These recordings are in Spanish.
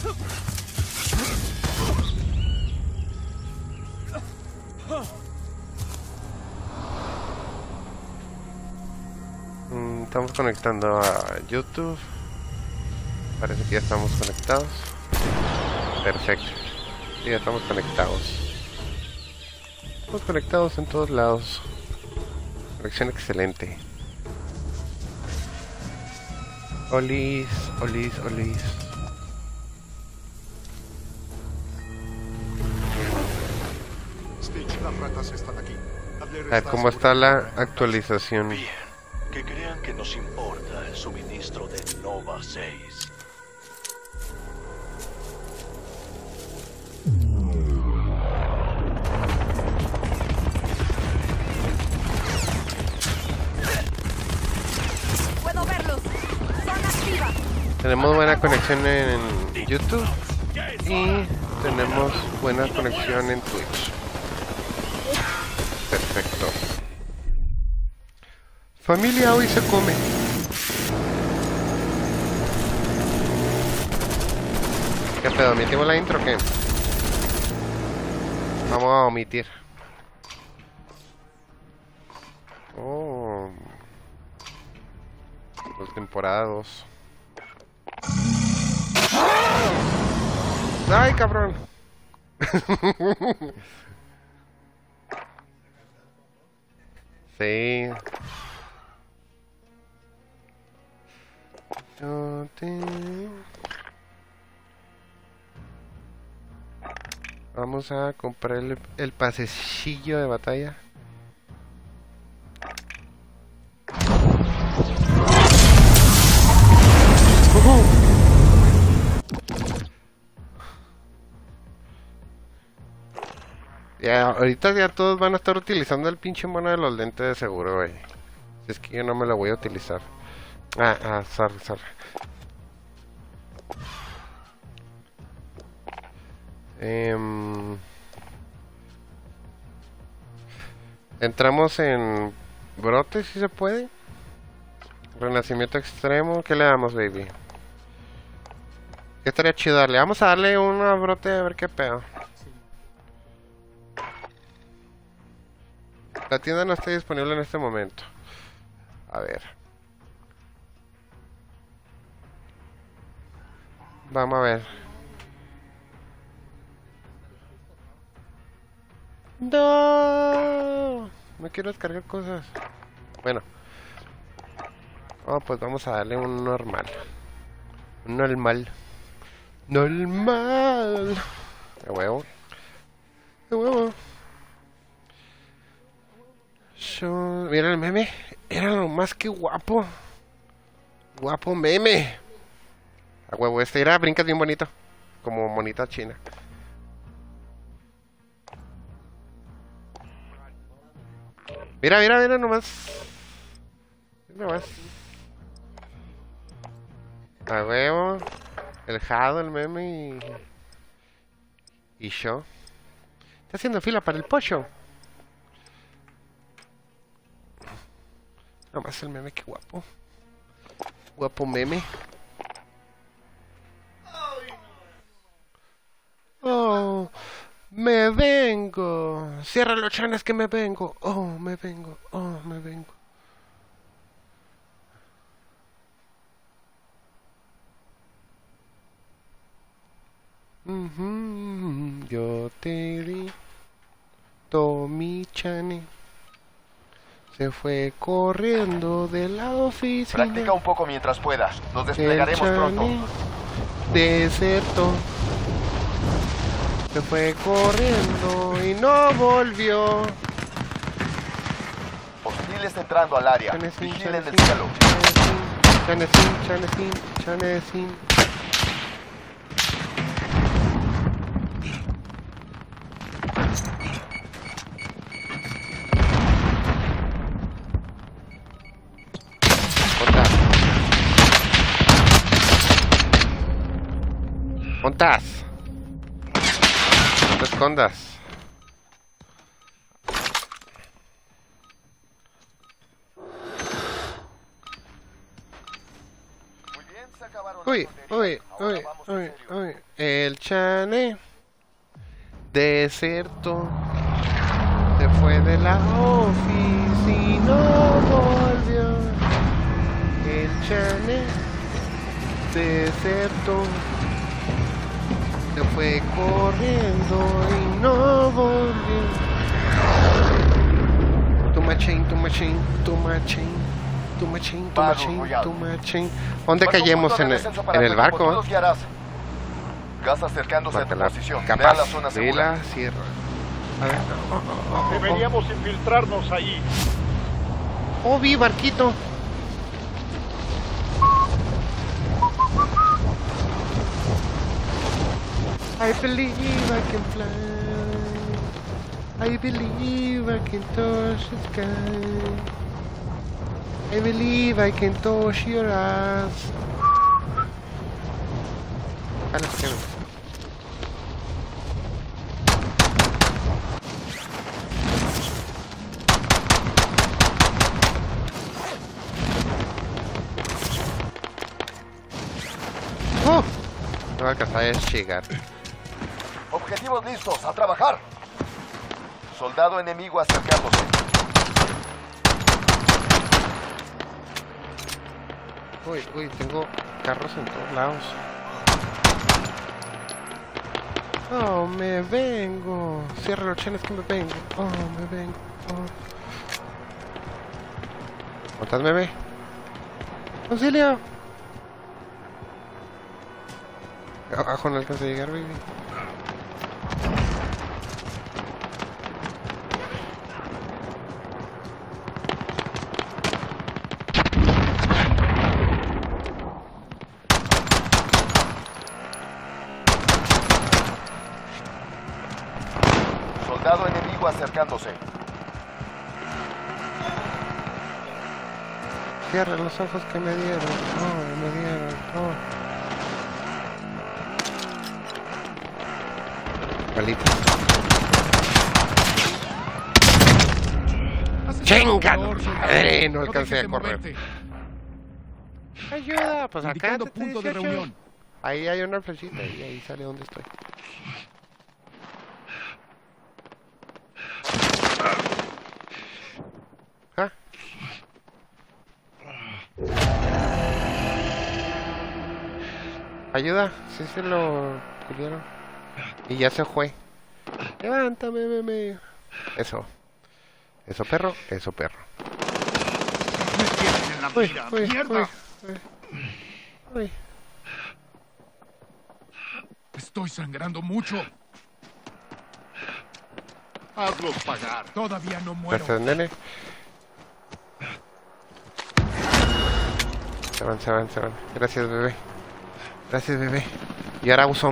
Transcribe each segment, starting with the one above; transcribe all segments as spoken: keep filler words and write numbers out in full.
Mm, estamos conectando a YouTube. Parece que ya estamos conectados. Perfecto. Sí, ya estamos conectados. Estamos conectados en todos lados. Conexión excelente. Olis, olis, olis. Stitch, las ratas están aquí. A ver cómo está la actualización. Bien, que crean que nos importa el suministro de Nova seis. Puedo verlos. Zona activa. Tenemos buena conexión en YouTube y tenemos buena conexión en Twitch. Perfecto. Familia, hoy se come. ¿Qué pedo? ¿Omitimos la intro o qué? Vamos a omitir. Oh. Los temporadas. ¡Ay, cabrón! Sí. Yo te... Vamos a comprar el, el pasecillo de batalla. Uh-huh. Ya, ahorita ya todos van a estar utilizando el pinche mono de los lentes de seguro, güey. Si es que yo no me lo voy a utilizar. Ah, ah, sorry, sorry. Um, entramos en brote, si se puede. Renacimiento extremo. ¿Qué le damos, baby? ¿Qué estaría chido darle? Vamos a darle una brote a ver qué pedo. La tienda no está disponible en este momento. A ver. Vamos a ver. No, no quiero descargar cosas. Bueno. Oh, pues vamos a darle un normal. Un normal. Normal. De huevo. De huevo. Yo... Mira el meme. Era lo más que guapo. Guapo meme. A huevo, este era brincas bien bonito. Como monita china. Mira, mira, mira nomás. Mira nomás. A huevo. El Jado, el meme y... Y yo. Está haciendo fila para el pollo. Nomás el meme, qué guapo. Guapo meme. Oh, me vengo. Cierra los chanes que me vengo. Oh, me vengo. Oh, me vengo. Uh-huh. Yo te di Tommy Chane. Se fue corriendo de la oficina. Practica un poco mientras puedas. Nos desplegaremos pronto. Desertó. Se fue corriendo y no volvió. Hostiles entrando al área. Chanesin, Vigilen el chanesin, cielo. chanesin, chanesin, chanesin. ¿Montas? No te escondas. Muy bien, se acabaron Uy. Uy, uy, uy, uy, uy. El Chane desertó. Se fue de la oficina y no volvió. El Chane desertó. Se fue corriendo y no volvió. Toma chain, toma chain, toma chain, toma chain, toma chain, toma chain. ¿Dónde cayemos? En el, en el barco, ¿eh? Gas acercándose a tu la posición. Ve capaz a la zona de segura. la sierra. A ver. Oh, oh, oh, oh. Deberíamos infiltrarnos ahí. Oh, vi barquito. I believe I can fly. I believe I can touch the sky. I believe I can touch your ass. A la izquierda. ¡Oh! No va a alcanzar a llegar. Objetivos listos, a trabajar. Soldado enemigo acercándose. Uy, uy, tengo carros en todos lados. Oh, me vengo. Cierra los chenes que me vengo. Oh, me vengo. Oh. ¿Cómo estás, bebé? ¡Auxilio! Abajo no alcanza a llegar, baby. Soldado enemigo acercándose. Cierra los ojos que me dieron. Oh, me dieron. Oh. Palito. ¡Chinga! Madre, no alcancé a correr. Ayuda, pues acá te punto de reunión. Ahí hay una flechita y ahí sale donde estoy. ¿Ah? Ayuda, sí se lo pudieron. Y ya se fue. Levántame, bebé. Eso. Eso, perro. Eso, perro. Me tienen en la Uy, mira. uy, ¡Mierda! uy, uy. Uy. Estoy sangrando mucho. Hazlos pagar. Todavía no muero. Gracias, nene. Se van, se van, se van. Gracias, bebé. Gracias, bebé. Y ahora uso.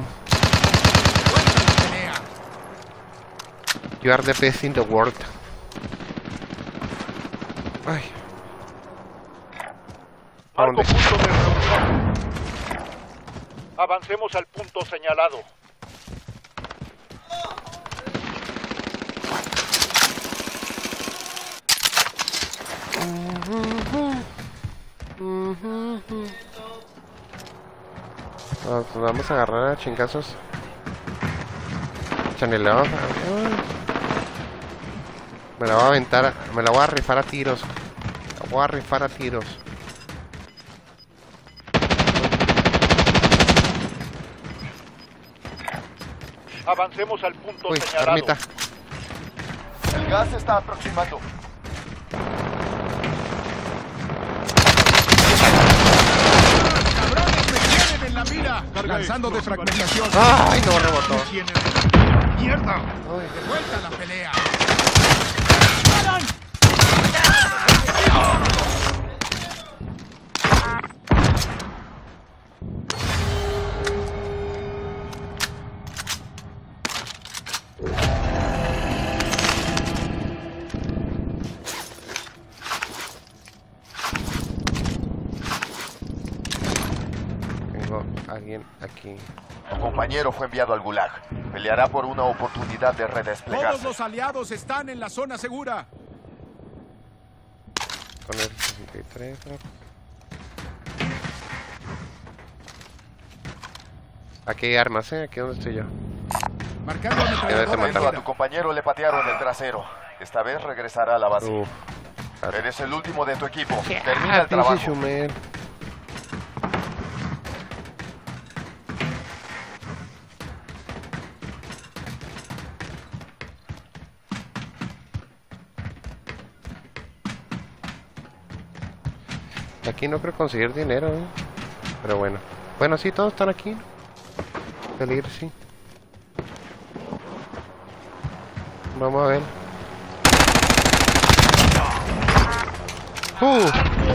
You are the best in the world. Ay. ¿A Marco dónde? punto de reunión. Avancemos al punto señalado. Nos vamos a agarrar a chingazos. Chaneleo. Me la voy a aventar, a- me la voy a rifar a tiros. La voy a rifar a tiros. Avancemos al punto Uy, señalado. ermita. El gas se está aproximando. ¡Cabrones, me tienen en la mira! Lanzando de fragmentación. Ay, no rebotó. ¡Mierda! Uy. ¡De vuelta a la pelea! Tengo a alguien aquí. Tu compañero fue enviado al Gulag. Peleará por una oportunidad de Todos redesplegarse. los aliados están en la zona segura. Con el sesenta y tres. ¿no? Aquí hay armas, ¿eh? Aquí donde estoy yo. Marcando Ya te ametralladora mataron. A tu ligera. compañero le patearon el trasero. Esta vez regresará a la base. Uf. Eres el último de tu equipo. Ah, Termina el pinche trabajo. Shumer. Aquí no creo conseguir dinero, ¿eh? Pero bueno. Bueno, sí, todos están aquí. Peligro, sí. Vamos a ver. Uh.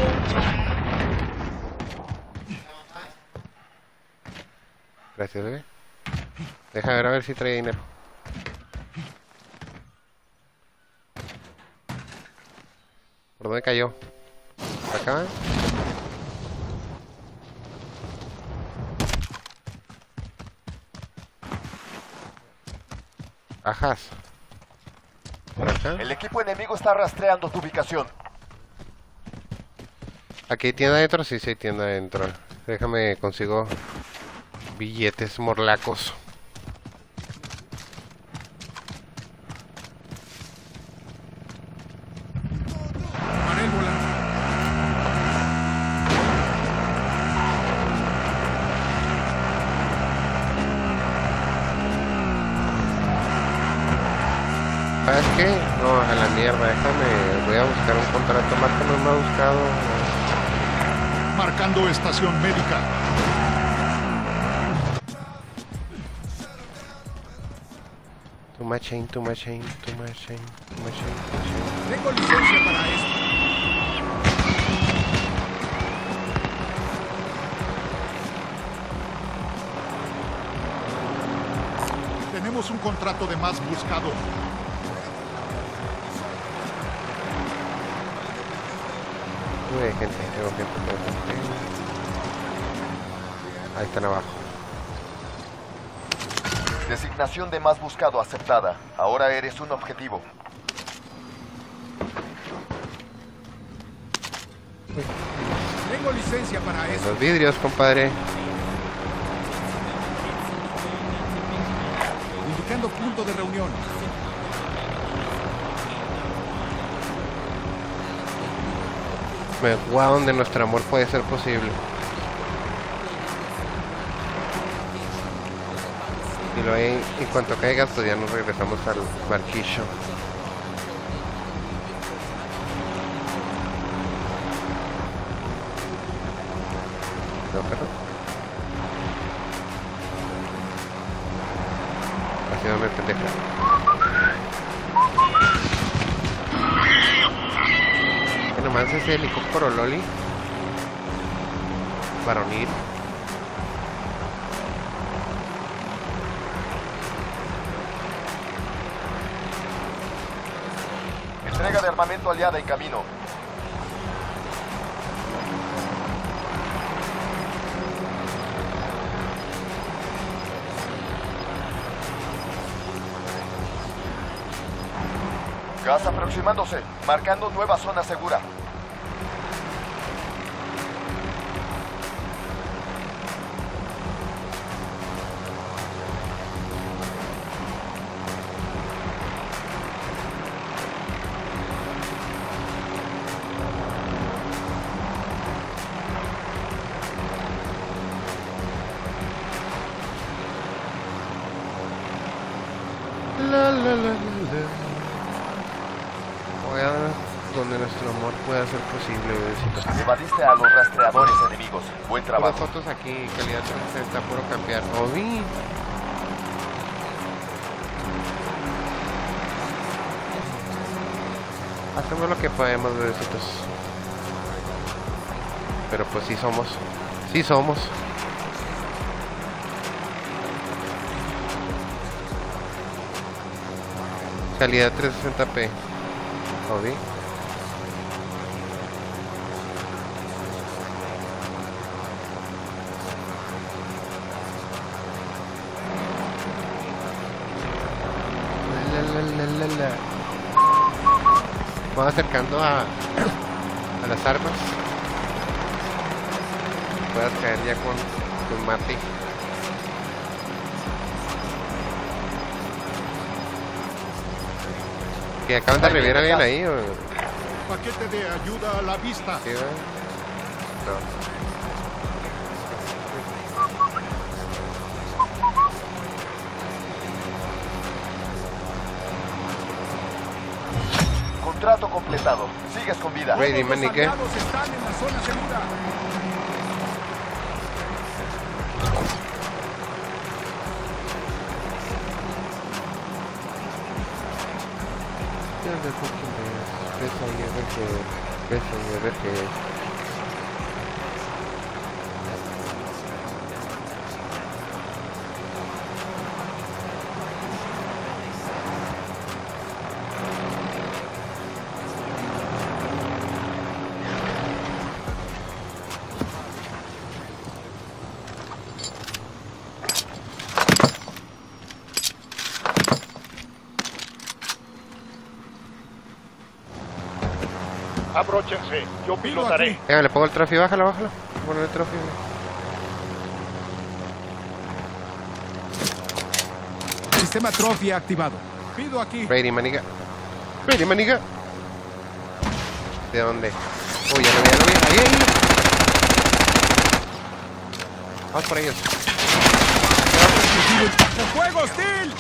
Gracias, bebé. Deja ver a ver si trae dinero. ¿Por dónde cayó? ¿Acá? Ajas. ¿Por acá? El equipo enemigo está rastreando tu ubicación. ¿Aquí hay tienda adentro? Sí, sí hay tienda adentro. Déjame, consigo billetes morlacos. Paré el volante. ¿Sabes qué? No, a la mierda, déjame, voy a buscar un contrato. Marco no me ha buscado. Marcando estación médica. Too much chain, too much chain, too much chain, too much chain, too much chain. Tengo licencia para esto. Tenemos un contrato de más buscado. Uy, hay gente, tengo gente, tengo gente. Ahí están abajo. Designación de más buscado aceptada. Ahora eres un objetivo. Tengo licencia para eso. Los vidrios, compadre. Indicando punto de reunión. Me guau, donde nuestro amor puede ser posible. Y luego ahí, en cuanto caiga, pues ya nos regresamos al barquillo. No, pero... Haciéndome pendeja. Que nomás ese helicóptero Loli. Varonil. Entrega de armamento aliada en camino. Gas aproximándose, marcando nueva zona segura. La, la, la, la, la. Voy a donde nuestro amor pueda ser posible, bebecitos. Evadiste a los rastreadores enemigos. Buen Puras trabajo. fotos aquí, calidad trescientos sesenta, puro campear. Obi. Hacemos lo que podemos, bebecitos. Pero pues sí somos. Sí somos. Calidad trescientos sesenta p. Obi. La, la, la, la, la. Vamos acercando a, a las armas. Puedas caer ya con, con Mati. Que acaban de revivir a alguien ahí o... Paquete de ayuda a la vista. ¿Sí, ¿verdad? No. Contrato completado. Sigues con vida. Ready, Todos los manique. aliados están en la zona segura. Abróchense, yo pilotaré. Venga, le pongo el trophy, bájalo, bájalo. Ponle el trophy. Sistema Trophy activado. Pido aquí. Ready, maniga. Ready, maniga. ¿De dónde? Uy, ya lo vi, ya lo vi. Ahí, ahí. Vamos por ellos. ¡Fuego hostil!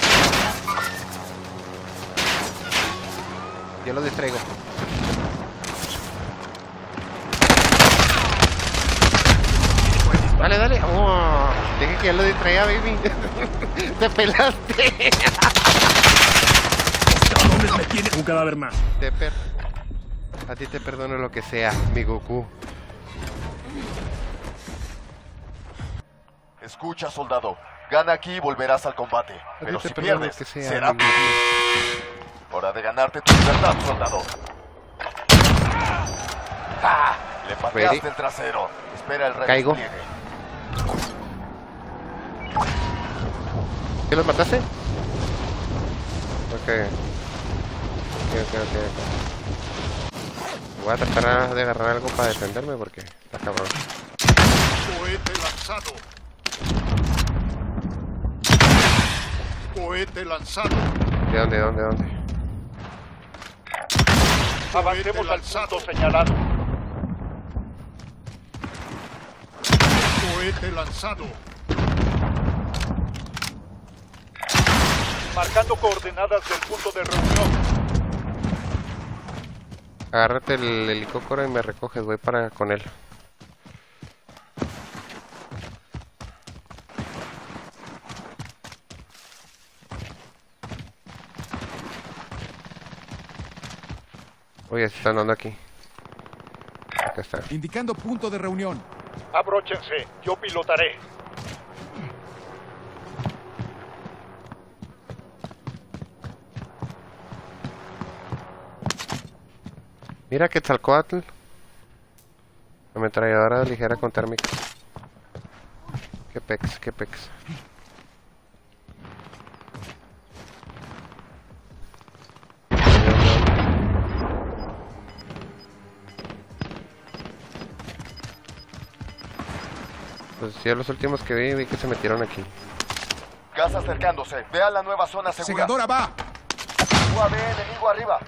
Yo los distraigo. Dale, dale. Oh, dije que ya lo distraía, baby. Te pelaste. Cabrones, me tiene un cadáver más. Te per... A ti te perdono lo que sea, mi Goku. Escucha, soldado. Gana aquí y volverás al combate. A ti Pero te si perdono pierdes, lo que sea, será mi por ti. Hora de ganarte tu libertad, soldado. ¡Ah! Le pateaste Ready. el trasero. Espera el Caigo. repliegue. ¿Qué los mataste? Ok. Ok, ok, ok, ok. Voy a tratar de agarrar algo para defenderme porque está cabrón. Cohete lanzado. Cohete lanzado. ¿De dónde, de dónde, de dónde? Avancemos al punto señalado. Cohete lanzado. Marcando coordenadas del punto de reunión. Agárrate el helicóptero y me recoges, voy para con él. Oye, se están dando aquí. Acá está. Indicando punto de reunión. Abróchense, yo pilotaré. Mira Quetzalcóatl. Ametralladora ligera con térmica. Qué pex, qué pex. Pues ya los últimos que vi, vi que se metieron aquí. Gas acercándose. Ve a la nueva zona segura. Segadora va. U A V enemigo arriba.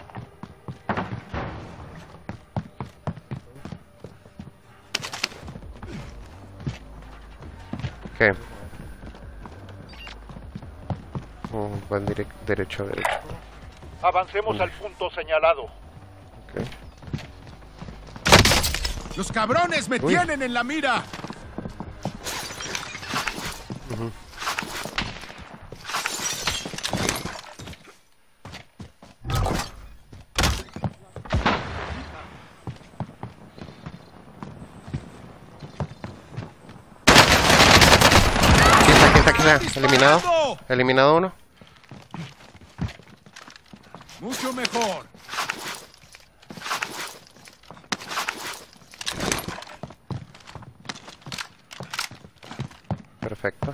¿Qué? Oh, van direct, derecho, derecho. Avancemos al punto señalado. Ok. Los cabrones me Uy. tienen en la mira. Aquí está, aquí está, aquí está. Eliminado. ¡Disparando! Eliminado uno. Mucho mejor. Perfecto.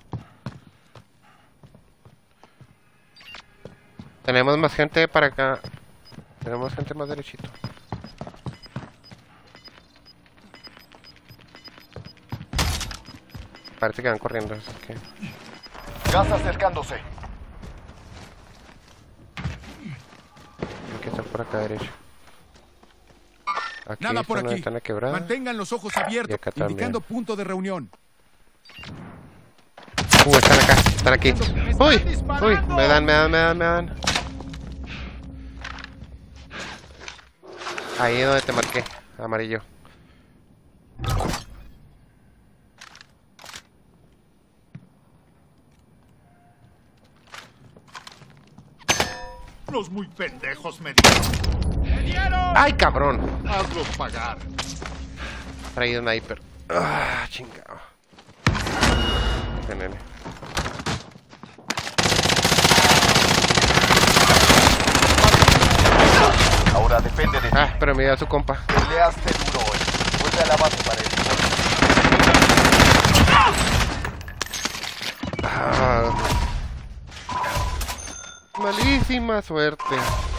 Tenemos más gente para acá. Tenemos gente más derechito. Parece que van corriendo, así que... Gas acercándose. estar por acá derecho. Aquí Nada está por una aquí. ventana quebrada. Mantengan los ojos Y abiertos, acá también. indicando punto de reunión. Uh, están acá, están aquí. ¡Me están Uy, uy, disparando! me dan, me dan, me dan, me dan. Ahí es donde te marqué, amarillo. Los muy pendejos me dieron. ¡Me dieron! ¡Ay, cabrón! Hazlos pagar. Traído sniper. Ah, chingado. Qué nene. Ahora depende de ti. Ah, pero me dio a su compa. Peleaste duro hoy. Vuelve a la base para el Ah, malísima suerte.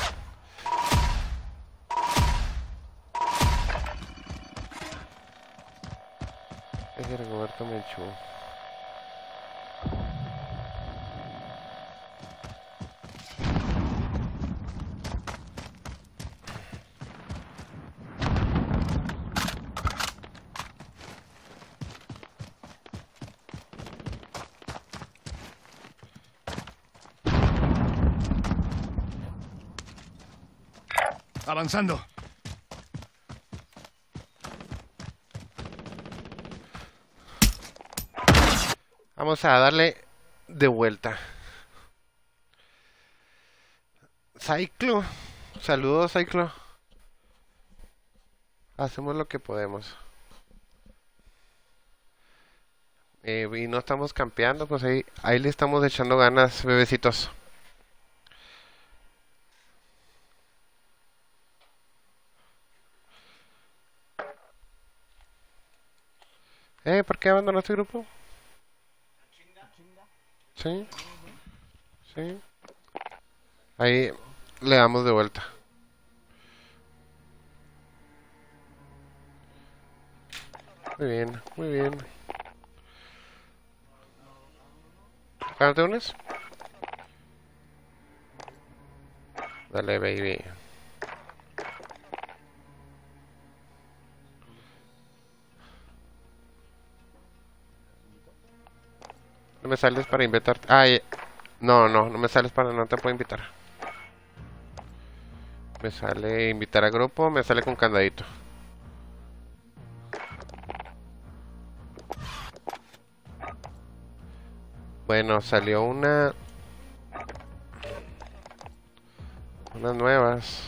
Es Rigoberto Menchú. Avanzando. Vamos a darle de vuelta. Cyclo. Saludos, Cyclo. Hacemos lo que podemos. Eh, y no estamos campeando, pues ahí, ahí le estamos echando ganas, bebecitos. Eh, ¿por qué abandonaste el grupo? Sí, sí. Ahí le damos de vuelta. Muy bien, muy bien. ¿Cuándo te unes? Dale, baby. No me sales para invitar. Ay, no, no, no me sales para, no te puedo invitar. Me sale invitar a grupo, me sale con candadito. Bueno, salió una... Unas nuevas.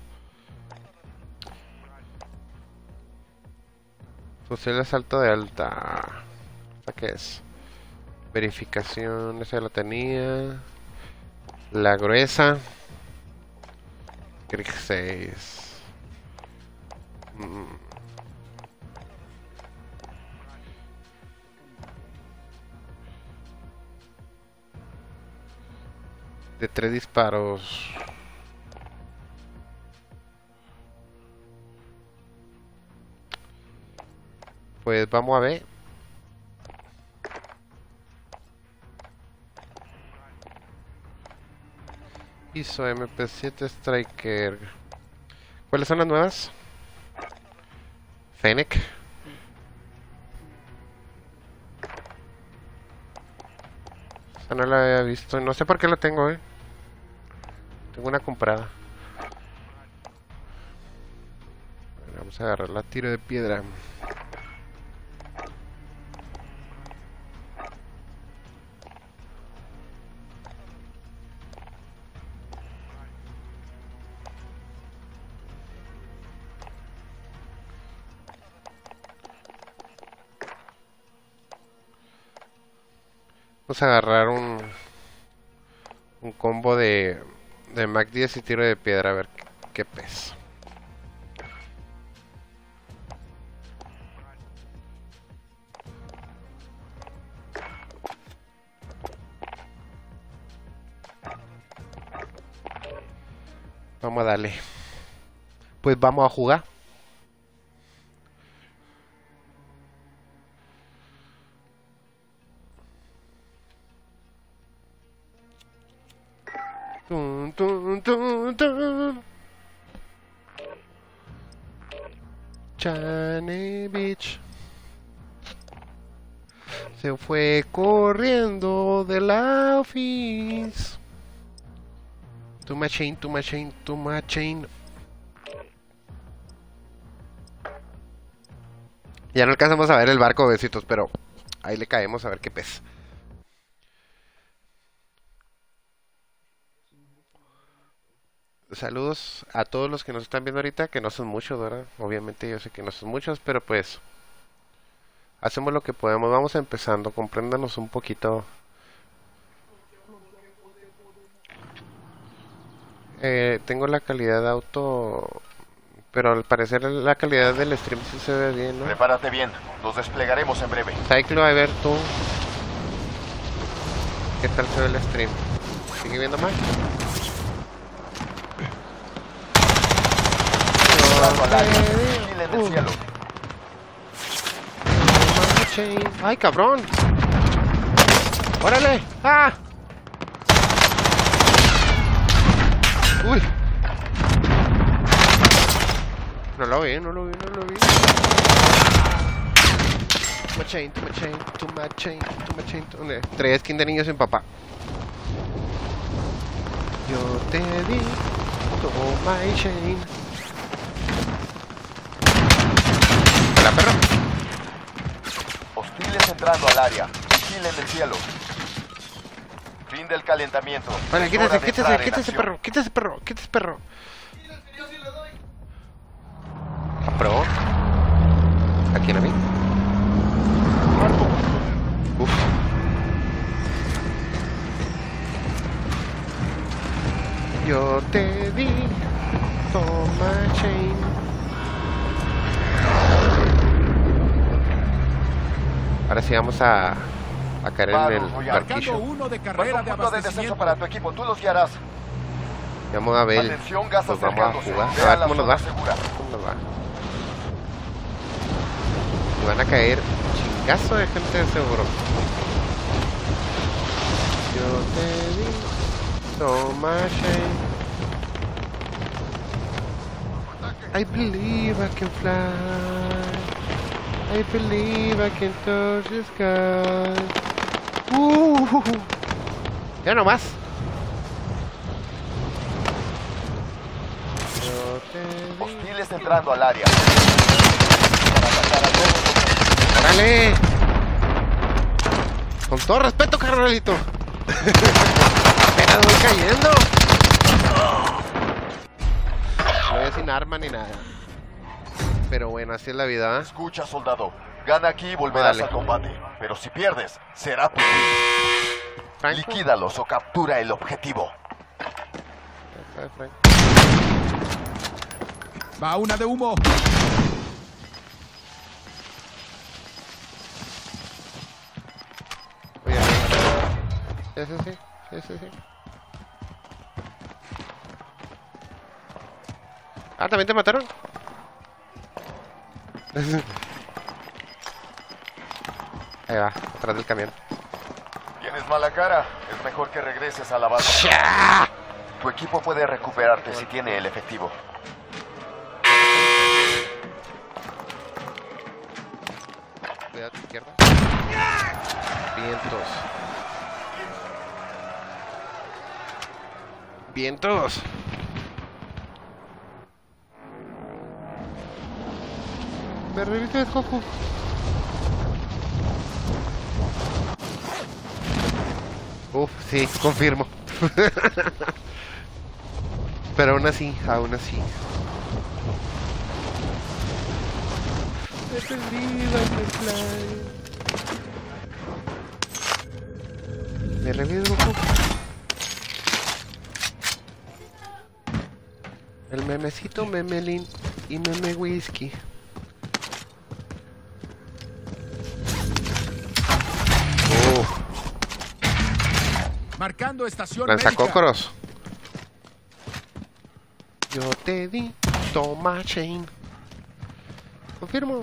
Fusil de asalto de alta. ¿Esta qué es? Verificación, esa ya la tenía. La gruesa. Krieg seis. Mm. De tres disparos. Pues vamos a ver. I S O M P siete Striker. ¿Cuáles son las nuevas? Fennec. Esa no la había visto. No sé por qué la tengo, eh. Tengo una comprada. Vamos a agarrar la tiro de piedra. Vamos a agarrar un un combo de de Mac diez y tiro de piedra a ver qué, qué pesa. Vamos a darle. Pues vamos a jugar. Tun, tun, tun, tun. Shane Beach. Se fue corriendo de la office. To my chain, to my chain, to my chain. Ya no alcanzamos a ver el barco, besitos, pero ahí le caemos a ver qué pez. Saludos a todos los que nos están viendo ahorita, que no son muchos, ¿verdad? Obviamente yo sé que no son muchos, pero pues hacemos lo que podemos. Vamos empezando, compréndanos un poquito. Eh, tengo la calidad de auto, pero al parecer la calidad del stream sí se ve bien, ¿no? Prepárate bien, los desplegaremos en breve. Cyclo, a ver tú, ¿qué tal se ve el stream? ¿Sigue viendo mal? Entrando al área. Vigilen el cielo. ¡Ay, cabrón! ¡Órale! ¡Ah! ¡Uy! No lo vi, no lo vi, no lo vi. Too much chain, too much chain, too much chain, too much chain. ¿Dónde? Traía skin de niño sin papá. Yo te di toma my chain. Hola, perro. Hostiles entrando al área. Vigilen el cielo. Fin del calentamiento. Vale, Es quítese, hora de quítese, entrar en quítese, acción. perro, quítese, perro, quítese, perro. ¿Aprobó? ¿A quién, a mí? Uf. Yo te di toma chain. Ahora sí vamos a, a caer en el Vamos, voy a- barquillo. Marcando uno de Falta carrera un de punto de descenso abastecimiento. para tu equipo, tú los guiarás. Vamos a ver. Atención, gas Pues vamos a acercándose. jugar. A Vean ver la cómo nos va. zona segura. ¿Cómo nos va? Y van a caer chingazo de gente de seguro. Yo te di toma shame. I believe I can fly. I believe I can touch the sky. Uh, ya no más. Yo te di. Hostiles entrando al área. Para atacar a todos los- ¡Órale! Con todo respeto, carnalito. Apenas voy cayendo. No voy sin arma ni nada. Pero bueno, así es la vida. ¿Eh? Escucha, soldado. Gana aquí y volverás Dale. al combate. Pero si pierdes, será tu fin. Franco. Liquídalos o captura el objetivo. Ay, Franco. Va una de humo. Oye, sí, sí, sí, sí, sí, sí. Ah, ¿también te mataron? Ahí va, atrás del camión. Tienes mala cara. Es mejor que regreses a la base. ¡Ya! Tu equipo puede recuperarte si tiene el efectivo. Cuidado a tu izquierda. Vientos. Vientos. Me revises, Goku. Uf, sí, confirmo. Pero aún así, aún así. I believe I can fly. Me revives, Goku. El memecito memelín y meme whisky. Uf, Marcando estación médica. lanzacócoros. Yo te di toma chain. Confirmo.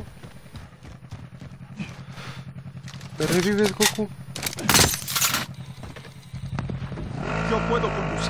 Me revives, Goku. Yo puedo conducir.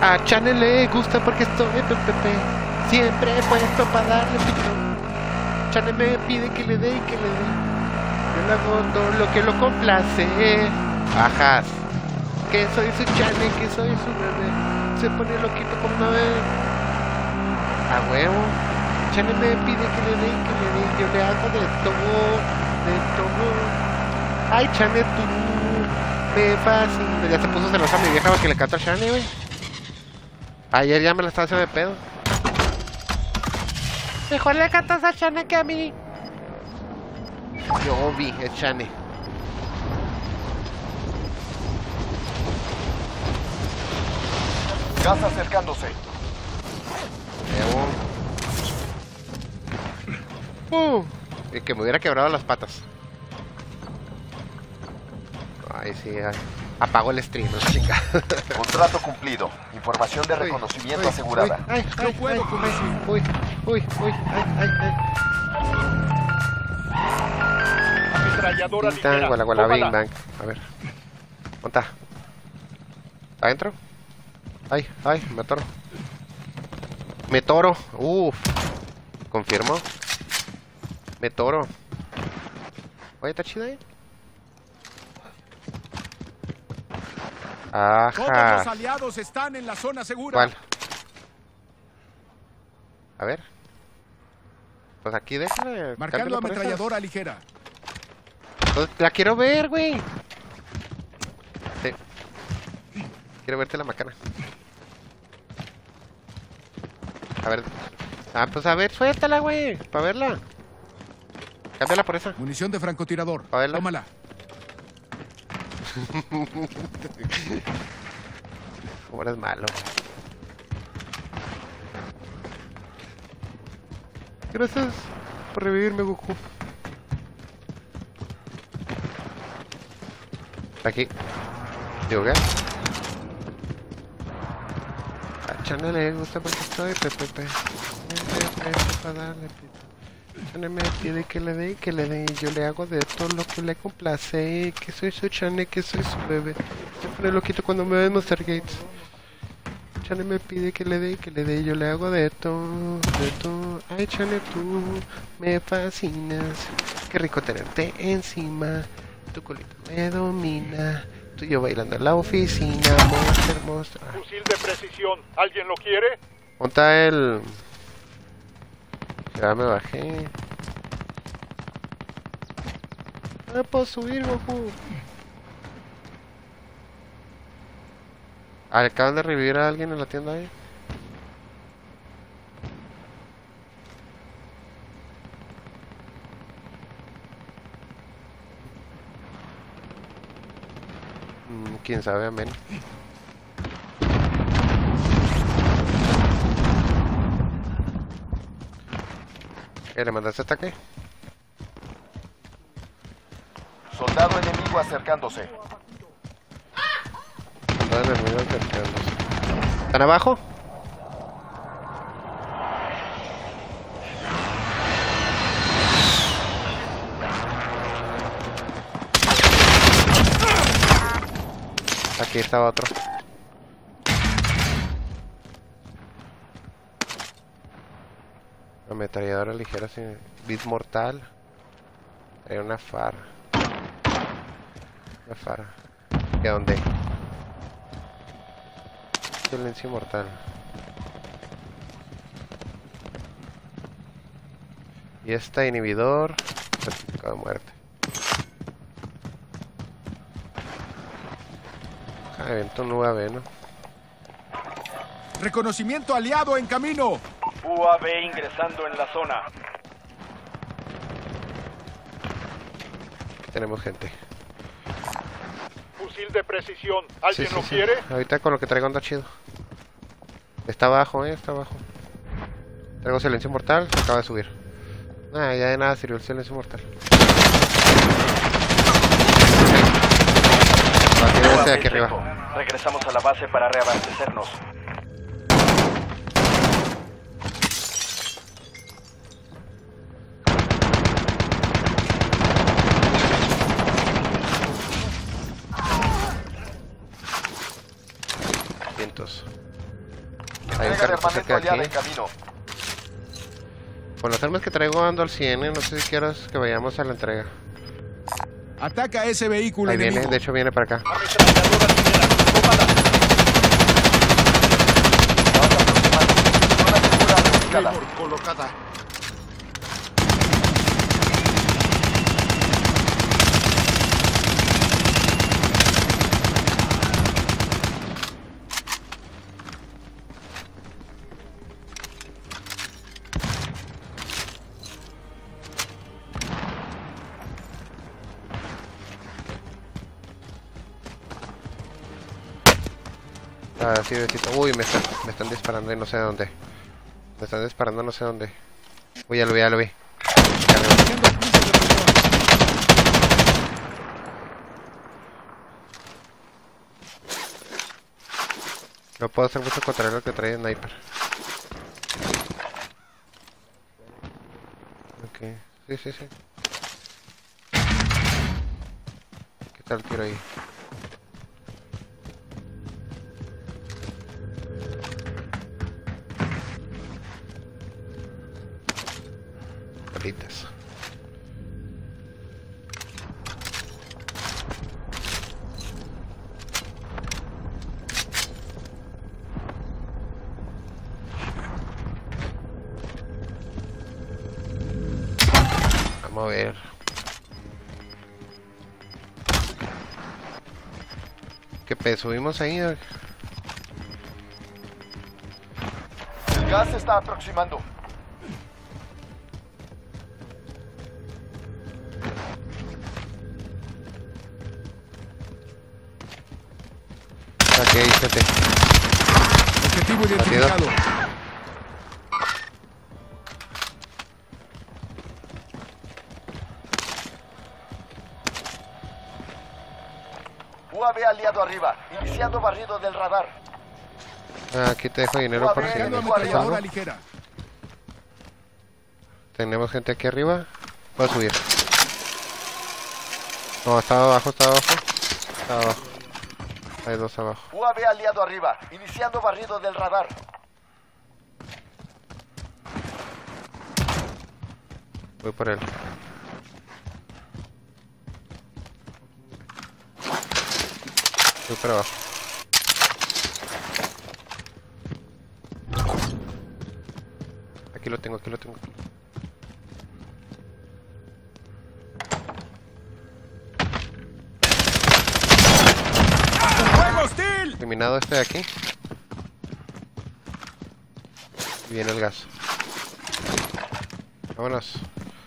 A Chane le gusta porque estoy pepepe. Siempre he puesto para darle pito. Chane me pide que le dé y que le dé. Yo le hago todo lo que lo complace. Bajas. Que soy su Chane, que soy su bebé. Se pone loquito como una bebé. A huevo. Chane me pide que le dé y que le dé. Yo le hago de todo, de todo. Ay, Chane, tú me fascina. Ya se puso celosa mi vieja porque le canta a Chane, güey. Ayer ya me la estaba haciendo de pedo. Mejor le cantas a Chane que a mí. Yo vi, es Chane. Gas acercándose. Uh, y que me hubiera quebrado las patas. Ay, sí, ay. Apago el stream, no chinga. Contrato cumplido. Información de reconocimiento uy, asegurada. Uy, ay, ay, No puedo ay, con ay, eso. uy, uy, uy, ay, ay, ay. Ametralladora Bing, tang, ligera. guala, guala, bing, Tómala. bang. A ver. ¿Dónde está? ¿Adentro? Ay, ay, me atoro. Me toro. Uff. ¿Confirmo? Me toro. Oye, ¿está chida ahí? Todos Ajá. los aliados están en la zona segura. ¿Cuál? A ver. Pues aquí déjame. Marcando cámbialo por ametralladora ligera. esa. Pues la quiero ver, güey. Sí. Quiero verte la macana. A ver. Ah, pues a ver, suéltala, güey. Para verla. Cámbiala por esa. Munición de francotirador. A verla. Tómala. Como eres malo. Gracias por revivirme, Goku. Aquí. Digo, ¿qué? A Chane le gusta porque estoy pepepe. Para darle pito. Chane me pide que le dé y que le dé. Y yo le hago de todo lo que le complace. Que soy su Chane, que soy su bebé. Se pone loquito cuando me ve en Monster Gates. Chane me pide que le dé y que le dé. Y yo le hago de todo, de todo. Ay, Chane, tú me fascinas. Qué rico tenerte encima. Tu colita me domina. Tú y yo bailando en la oficina. Monster, monster. Ah, Fusil de precisión. ¿Alguien lo quiere? ¿dónde está el...? Ya me bajé. No puedo subir, Goku. Acaban de revivir a alguien en la tienda ahí. Mm, quién sabe, amén. ¿Qué, le mandaste ataque? Soldado enemigo acercándose. Mandaron el ruido acercándose. ¿Están abajo? Aquí estaba otro. Ametralladora ligera sin bit mortal. Hay una fara. Una fara. ¿Y a dónde? Silencio mortal. Y esta inhibidor. Certificado de muerte. Ah, evento nueve A B, ¿no? Reconocimiento aliado en camino. U A V ingresando en la zona. Aquí tenemos gente. Fusil de precisión. Sí, ¿Alguien sí, lo sí. quiere? Ahorita con lo que traigo anda chido. Está abajo, eh, está abajo. Traigo silencio mortal, se acaba de subir. Ah, ya de nada sirvió el silencio mortal. Va a tirar ese de aquí arriba. Regresamos a la base para reabastecernos. Vientos. carrito armamento cerca de aliada en aquí. camino. Con las armas que traigo ando al cien, ¿eh? No sé si quieras que vayamos a la entrega. Ataca ese vehículo Ahí viene, enemigo. de hecho viene para acá. Ametralladora ligera. Tómala. Vamos aproximando. Zona segura ubicada. colocada. Ah, sí, besito. Uy, me están, me están disparando y no sé dónde. Me están disparando no sé dónde. Uy, ya lo vi, ya lo vi. Ya lo vi. No puedo hacer mucho contra lo que trae sniper. Ok, sí, sí, sí. ¿Qué tal el tiro ahí? Bolitas. Vamos a ver. ¿Qué peso? ¿Subimos ahí? El gas se está aproximando. Aquí hay gente. Objetivo identificado. U A V aliado arriba. Iniciando barrido del radar. Ah, aquí te dejo dinero por si Arriba, necesitas algo. Ametralladora ligera. Tenemos gente aquí arriba. Voy a subir. No, estaba abajo, estaba abajo. Estaba abajo. Hay dos abajo. U A V aliado arriba. Iniciando barrido del radar. Voy por él. Voy por abajo. Aquí lo tengo, aquí lo tengo. ¡Fuego hostil! Eliminado este de aquí. Y viene el gas. Vámonos.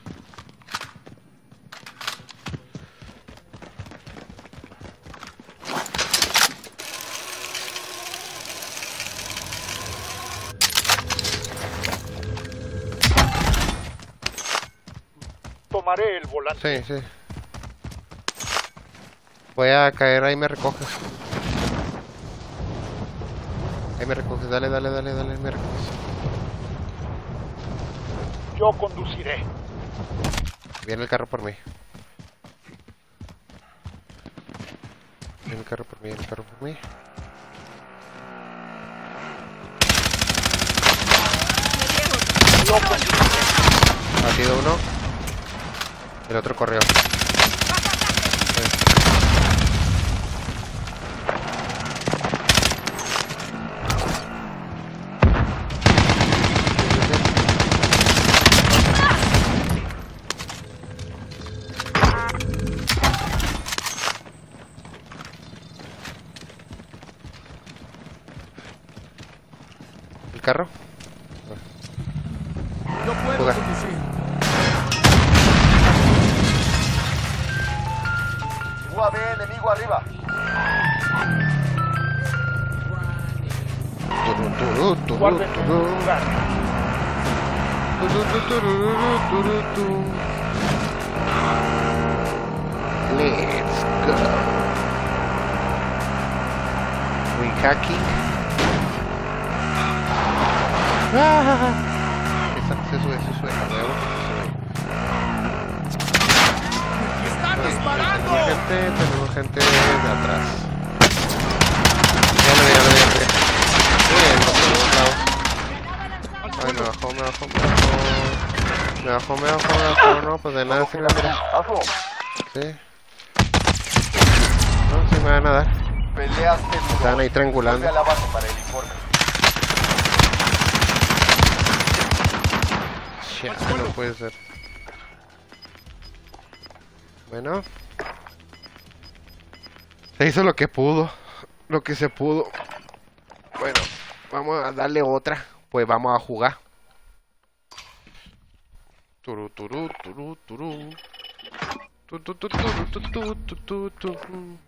Tomaré el volante. Sí, sí. Voy a caer, ahí me recoges. Ahí me recoges, dale, dale, dale, dale, me recoges. Yo conduciré. Viene el carro por mí. Viene el carro por mí, viene el carro por mí. Yo conduciré. Ha sido uno. El otro corrió. ¿El carro? No puedo Fuga. conducir. U A V enemigo arriba. Turu, turu, turu, Guarden su turu. lugar. Turu, turu, turu, turu. Let's go. We hacking. Ah, esa- se sube, se sube, a huevo, se sube. ¡Están Tenemos disparando! gente, tenemos gente de atrás. Ya lo vi, ya lo vi, ya lo vi. Bien, por todos lados. Me bajó, me bajó, me bajó. Me bajó, me bajó, me bajó. No, pues de nada sirve, mira. Hazlo. Sí. No, sí me van a dar. Peleaste duro. Estaban ahí triangulando. Vuelve a la base para el informe. Ya, no puede ser. Bueno. Se hizo lo que pudo. Lo que se pudo. Bueno, vamos a darle otra. Pues vamos a jugar. Turu, turu, turu, turu. Tu, tu, tu, turu, tu, tu, tu, tu, tu.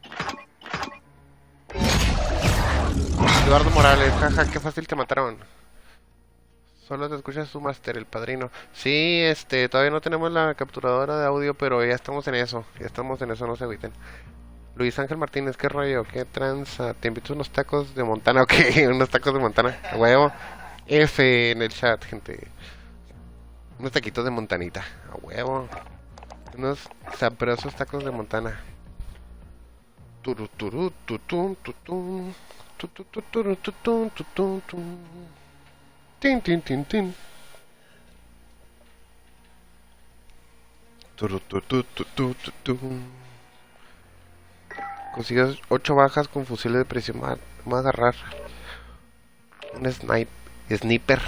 Eduardo Morales, jaja, qué fácil te mataron. Solo te escuchas su máster, el padrino. Sí, este, todavía no tenemos la capturadora de audio, pero ya estamos en eso. Ya estamos en eso, no se eviten. Luis Ángel Martínez, qué rollo, qué tranza. Te invito a unos tacos de Montana, ok, unos tacos de Montana. A huevo. F en el chat, gente. Unos taquitos de Montanita. A huevo. Unos sabrosos tacos de Montana. Turu, turu, tutun, tutun. Tutun, tutun, tutun, tutun, tutun. Tin, tin, tin, tin. Turu, tu, tu, tu, tu, tu, tu. Consigues ocho bajas con fusiles de presión. Vamos a agarrar un snipe, sniper.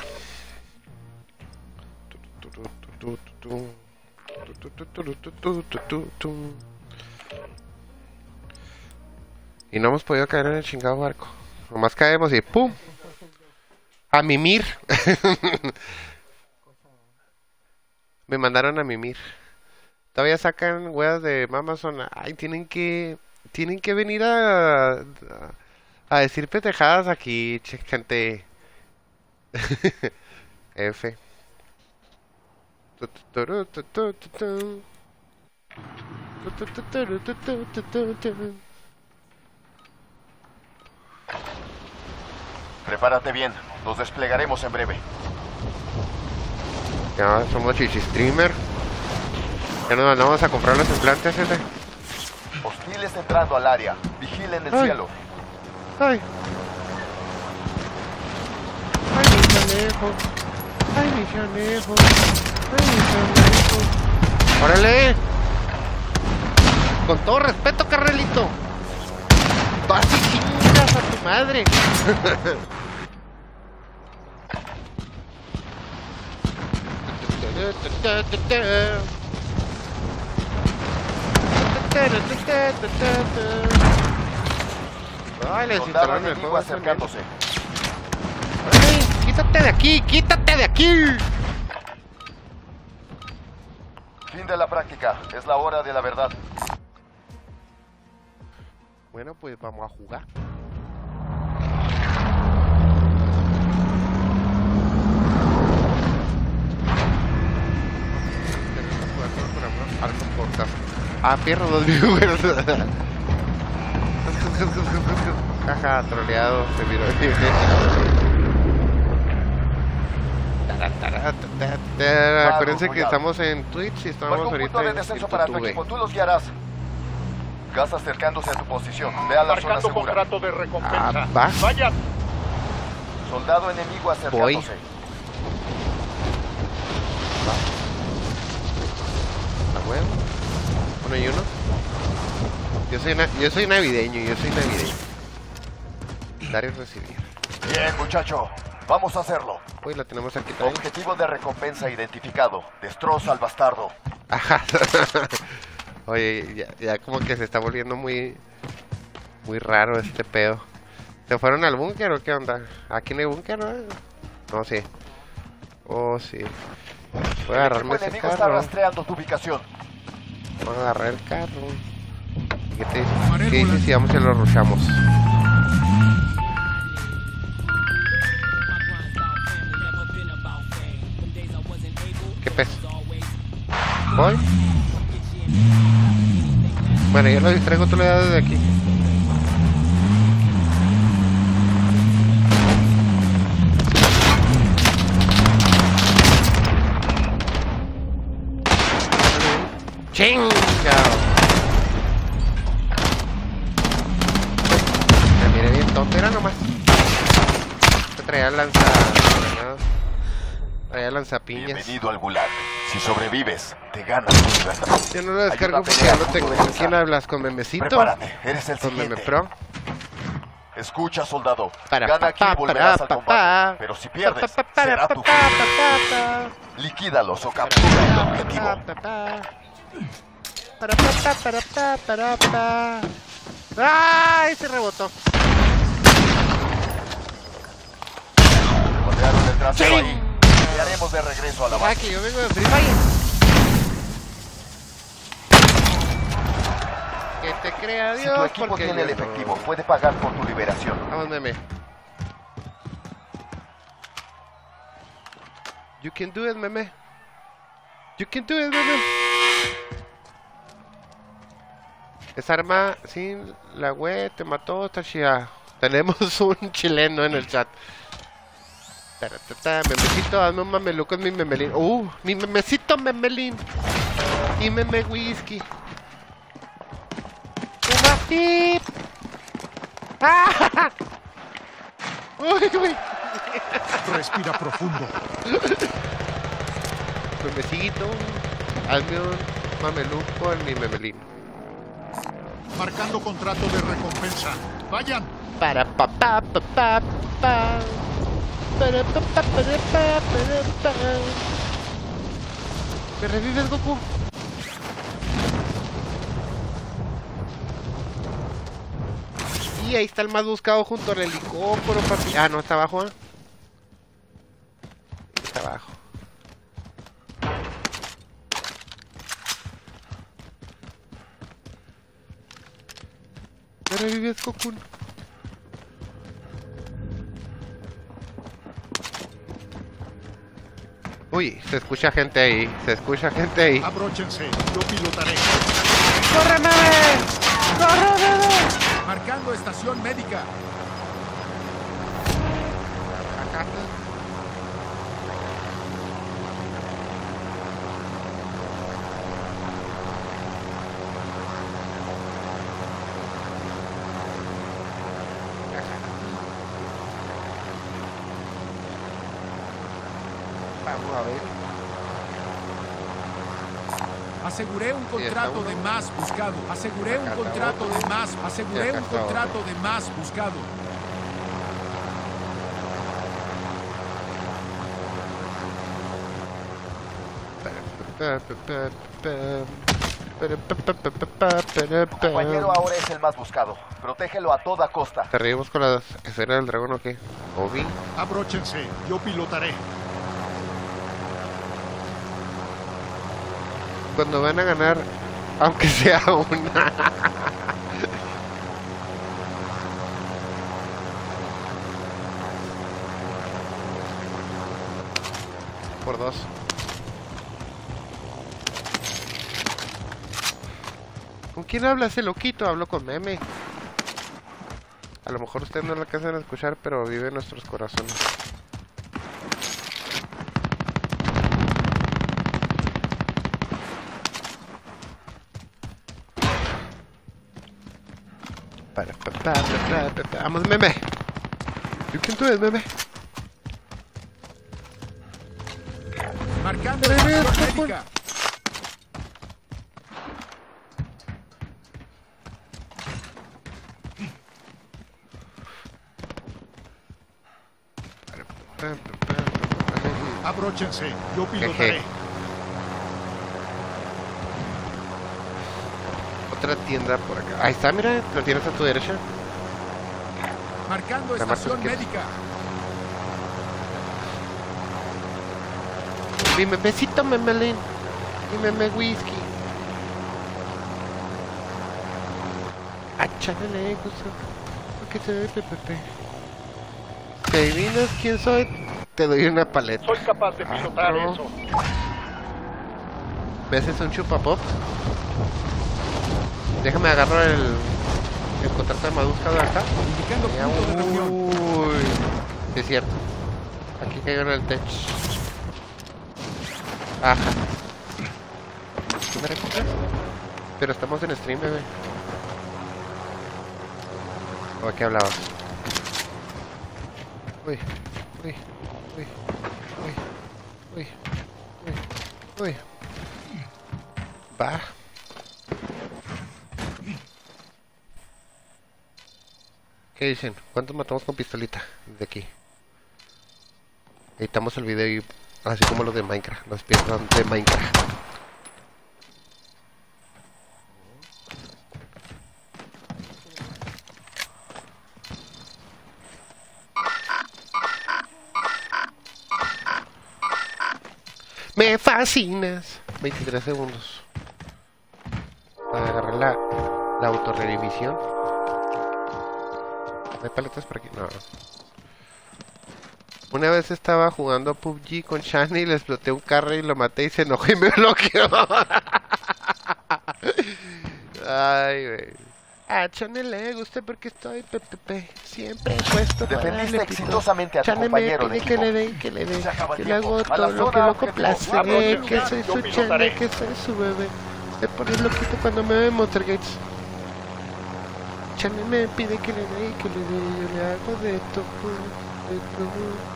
Y no hemos podido caer en el chingado barco. Nomás caemos y ¡pum! A mimir. Me mandaron a mimir. Todavía sacan weas de Amazon. Ay, tienen que... Tienen que venir a... A, a decir pendejadas aquí, che, gente. F. Prepárate bien, nos desplegaremos en breve. Ya somos chichi streamer. Ya nos mandamos a comprar los implantes, gente. Hostiles entrando al área. Vigilen el Ay. cielo. Ay. Ay, mi chanejo. Ay, mi chanejo. Ay, mi chanejo. ¡Órale! Con todo respeto, carnalito. Vas y chingas a tu madre. Ay, le Soldado desinstalaron el enemigo juego. acercándose. ¡Ay! ¡Quítate de aquí! ¡Quítate de aquí! Fin de la práctica. Es la hora de la verdad. Bueno, pues vamos a jugar. Ah, pierro dos viewers. Jaja, troleado, se miró. Acuérdense que estamos en Twitch y estamos Marca un ahorita punto de en descenso para tu YouTube. equipo. Tú los guiarás. Gas acercándose a tu posición. Ve a la zona Marcando segura. contrato de recompensa. Ah, va. Vaya. Soldado enemigo acercándose. ¿A huevo? Uno y uno. Yo soy, na yo soy navideño, yo soy navideño. Dar y recibir. Bien, muchacho. Vamos a hacerlo. Uy, la tenemos aquí también. Objetivo de recompensa identificado. Destroza al bastardo. Ajá. Oye, ya, ya como que se está volviendo muy... Muy raro este pedo. ¿Se fueron al búnker o qué onda? ¿Aquí no hay búnker, no? No, sí. Oh, sí. Voy a El agarrarme equipo ese enemigo está carro. rastreando tu ubicación. Voy a agarrar el carro. ¿Qué te dices? ¿Qué dices si vamos y lo rushamos? ¿Qué pez? ¿Voy? Bueno, yo lo distraigo, tú le das desde aquí. ¡Chingao! Me miré bien tonto, era nomás. Te traía lanza. Allá lanzapiñas. Bienvenido al Gulag. Si sobrevives, te ganas tu libertad. Yo no lo descargo Ayuda a porque pelear ya lo con tengo. tu ¿Con defensa. quién hablas? ¿Con Memecito? Prepárate, eres el ¿Con Meme siguiente. Pro? Escucha, soldado. Para Gana aquí pa, y pa, volverás para al pa, combate. pa. Pero si pierdes, Pa, pa, para, será pa, tu pa, fin. pa, pa, pa. Líquidalos o captura el objetivo. Pa, pa, pa. Para pa, pa, para pa, para pa. ¡Ay! Se rebotó. Rodearon el trasero Sí. ahí. Te haremos de regreso a la Ah, base. que yo vengo de Free Fire. Que te crea Si Dios, tu equipo porque tiene el yo no. efectivo, puede pagar por tu liberación. Vamos, Meme. You can do it, Meme. You can do it, Meme. Esa arma sin la web te mató, está chida. Tenemos un chileno en el chat. Taratata, Memecito, hazme un mameluco en mi memelín. Uh, mi memecito memelín. Y meme whisky. Una tip. ¡Ah! Uy, uy. Respira profundo. Memecito, hazme un mameluco en mi memelín. Marcando contrato de recompensa. Vayan. Para pa pa pa pa pa. Para pa pa para pa para pa. ¿Me revives, Goku? Y ahí está el más buscado junto al helicóptero, papi. Ah, no, está abajo, ¿eh? Está abajo. ¿Me revives, Goku? Uy, se escucha gente ahí, se escucha gente ahí. Abróchense. Yo pilotaré. ¡Corre, Meme! ¡Corre, Meme! Marcando estación médica. Acá. Vamos a ver. Aseguré un contrato uno. de más buscado. Aseguré un Acá está contrato otro. de más. Aseguré acá un está contrato de más buscado. Tu compañero ahora es el más buscado. Protégelo a toda costa. ¿Te reímos con la esfera del dragón o qué? Obi. Abróchense. Yo pilotaré. Cuando van a ganar, aunque sea una. Por dos. ¿Con quién habla ese loquito? Hablo con Meme. A lo mejor ustedes no lo alcanzan a escuchar, pero vive en nuestros corazones. Para, pa, pa, pa, pa, pa, pa. Vamos, Meme. You can do it, Meme. Marcando Pero, estación Goku. médica. Pa, pa, pa, pa, pa. Abróchense. Yo pilotaré. Jeje. Otra tienda por acá. Ahí está, mira, la tienes a tu derecha. Marcando La marca estación izquierda. médica. Mi memecito memelín. Mi meme whisky. Achale, gusto. Porque se ve pepepe. Si adivinas quién soy, te doy una paleta. Soy capaz de pilotar Ah, no. eso. ¿Ves? Es un chupapop. Déjame agarrar el, el contrato de más buscado de acá. Indicando Ya, punto de reunión. uy, sí es cierto. Aquí cayó en el tech. Ajá. ¿Tú me recoges? Pero estamos en stream, bebé. ¿O a qué hablabas? Uy, uy, uy, uy. Uy. Uy. Uy. Va. ¿Qué dicen? ¿Cuántos matamos con pistolita? De aquí. Editamos el video y así como los de Minecraft. Los pierdan de Minecraft. Me fascinas. veintitrés segundos. Para agarrar la, la autorrevisión. ¿Hay paletas por aquí? No. Una vez estaba jugando P U B G con Shani y le exploté un carro y lo maté y se enojó y me bloqueó. Ay, güey. A Shani le gusta porque estoy P P P. Siempre he puesto para Defendiste darle pito. exitosamente a tu Shani me compañero de pide que equipo. le dé, que le dé. Se acaba el Que le hago tiempo. A la todo lo zona, que lo objetivo. complace. Vamos, Que soy yo su pilotaré. Shani, que soy su bebé. Se pone loquito cuando me ve en Monster Gates. Shani me pide que le dé, que le dé. Yo le hago de todo, de todo.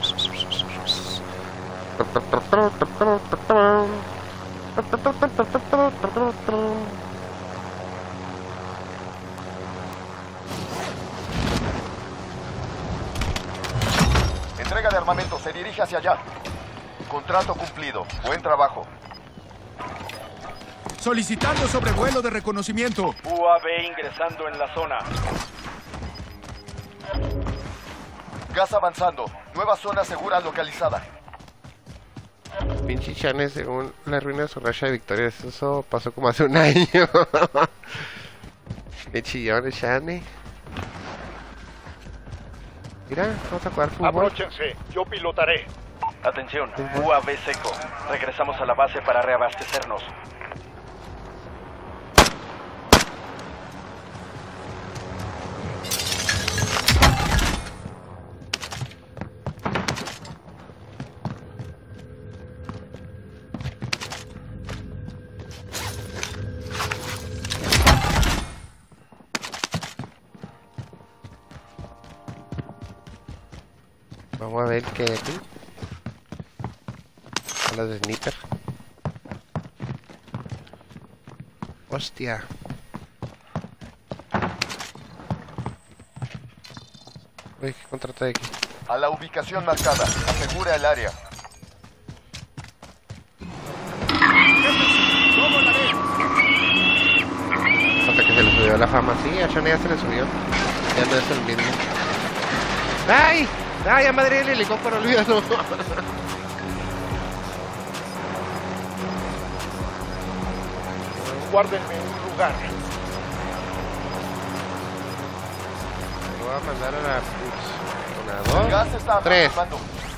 Entrega de armamento, se dirige hacia allá. Contrato cumplido. Buen trabajo. Solicitando sobrevuelo de reconocimiento. U A V ingresando en la zona. Gas avanzando. Nueva zona segura localizada. Pinche Shane, según la ruina de su racha de victorias, eso pasó como hace un año. Qué chillón, Shane. Mira, vamos a jugar fútbol. Abróchense, yo pilotaré. Atención, U A V seco. Regresamos a la base para reabastecernos. Vamos a ver qué hay aquí. Las de sniper. Hostia. Uy, qué contrato hay aquí. A la ubicación marcada. Asegura el área. ¡Tomo la vez! Hasta que se le subió la fama. Sí, a Shane ya se le subió. Ya no es el mismo. ¡Ay! ¡Ay, a madre el helicóptero! Olvídalo. Guárdenme un lugar. Lo voy a mandar a la... Ups. Una, El gas dos, está tres. aproximando.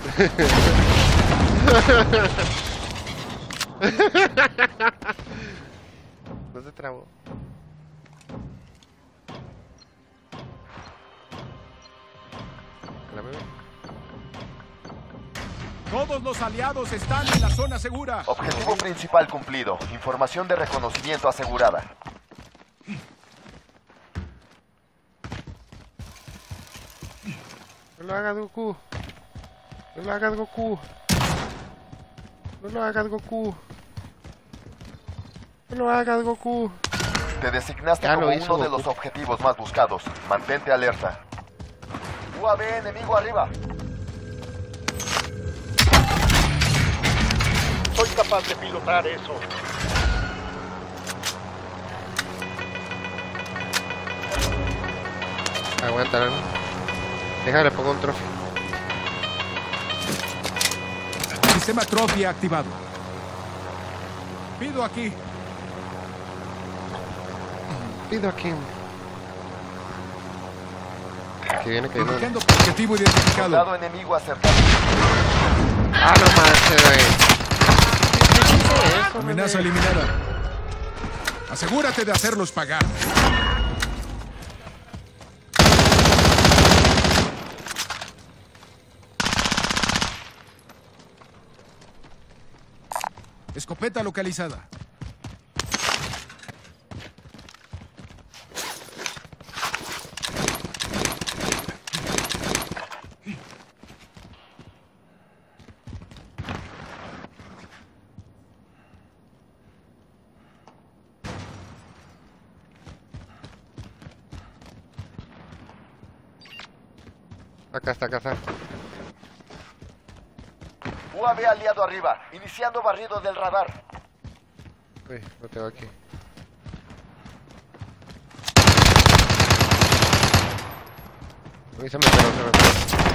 No se trabó. La bebé. Todos los aliados están en la zona segura. Objetivo principal cumplido. Información de reconocimiento asegurada. No lo hagas, Goku. No lo hagas, Goku. No lo hagas, Goku. No lo hagas, Goku. Te designaste Ya lo como hizo, uno de Goku. los objetivos más buscados. Mantente alerta. U A V enemigo arriba. Soy capaz de pilotar eso. Aguántala, ¿no? Déjale, pongo un trofeo. Sistema Trophy activado. Pido aquí. Pido aquí. Que viene cayendo. Indicando objetivo identificado. Soldado enemigo acercado. Ah, no manches, güey. ¿Qué hice eso, Amenaza güey? eliminada. Asegúrate de hacerlos pagar. Escopeta localizada. Acá está, acá está. U A V aliado arriba, iniciando barrido del radar. Uy, lo tengo aquí. Uy, se me pegó, se me pegó.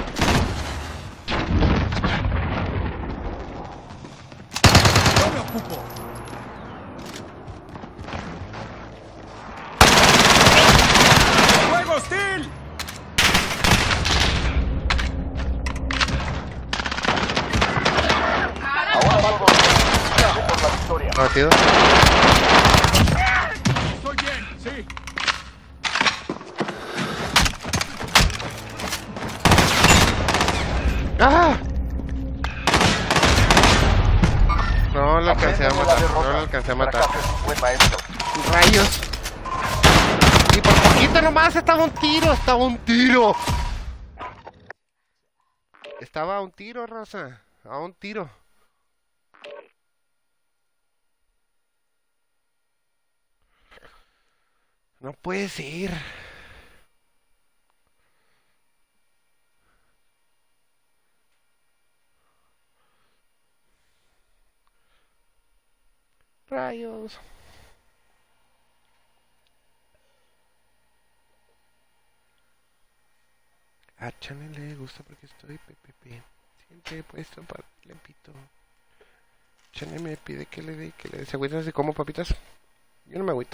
Yo me ocupo. ¡Fuego hostil! Ahora vamos por la victoria. Abatido. Estoy bien, sí. ¡Ah! No lo alcancé a Aprende de la matar, derrota. no lo alcancé a matar. Fracaso es un buen maestro. ¡Rayos! Y por poquito nomás estaba un tiro, estaba un tiro. Estaba a un tiro, raza. A un tiro. No puede ser. Rayos. A Channel le gusta porque estoy P P P. Siempre he puesto para le pito. Channel me pide que le dé, que le dé. ¿Se agüitan así como papitas? Yo no me agüito.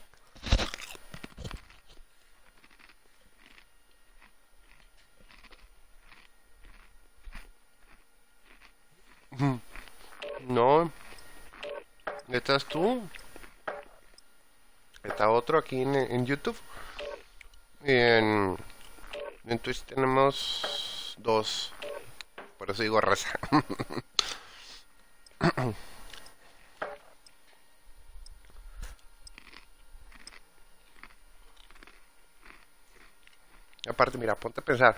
No. ¿Estás tú? Está otro aquí en, en YouTube. Y en, en Twitch tenemos dos. Por eso digo raza. Aparte, mira, ponte a pensar.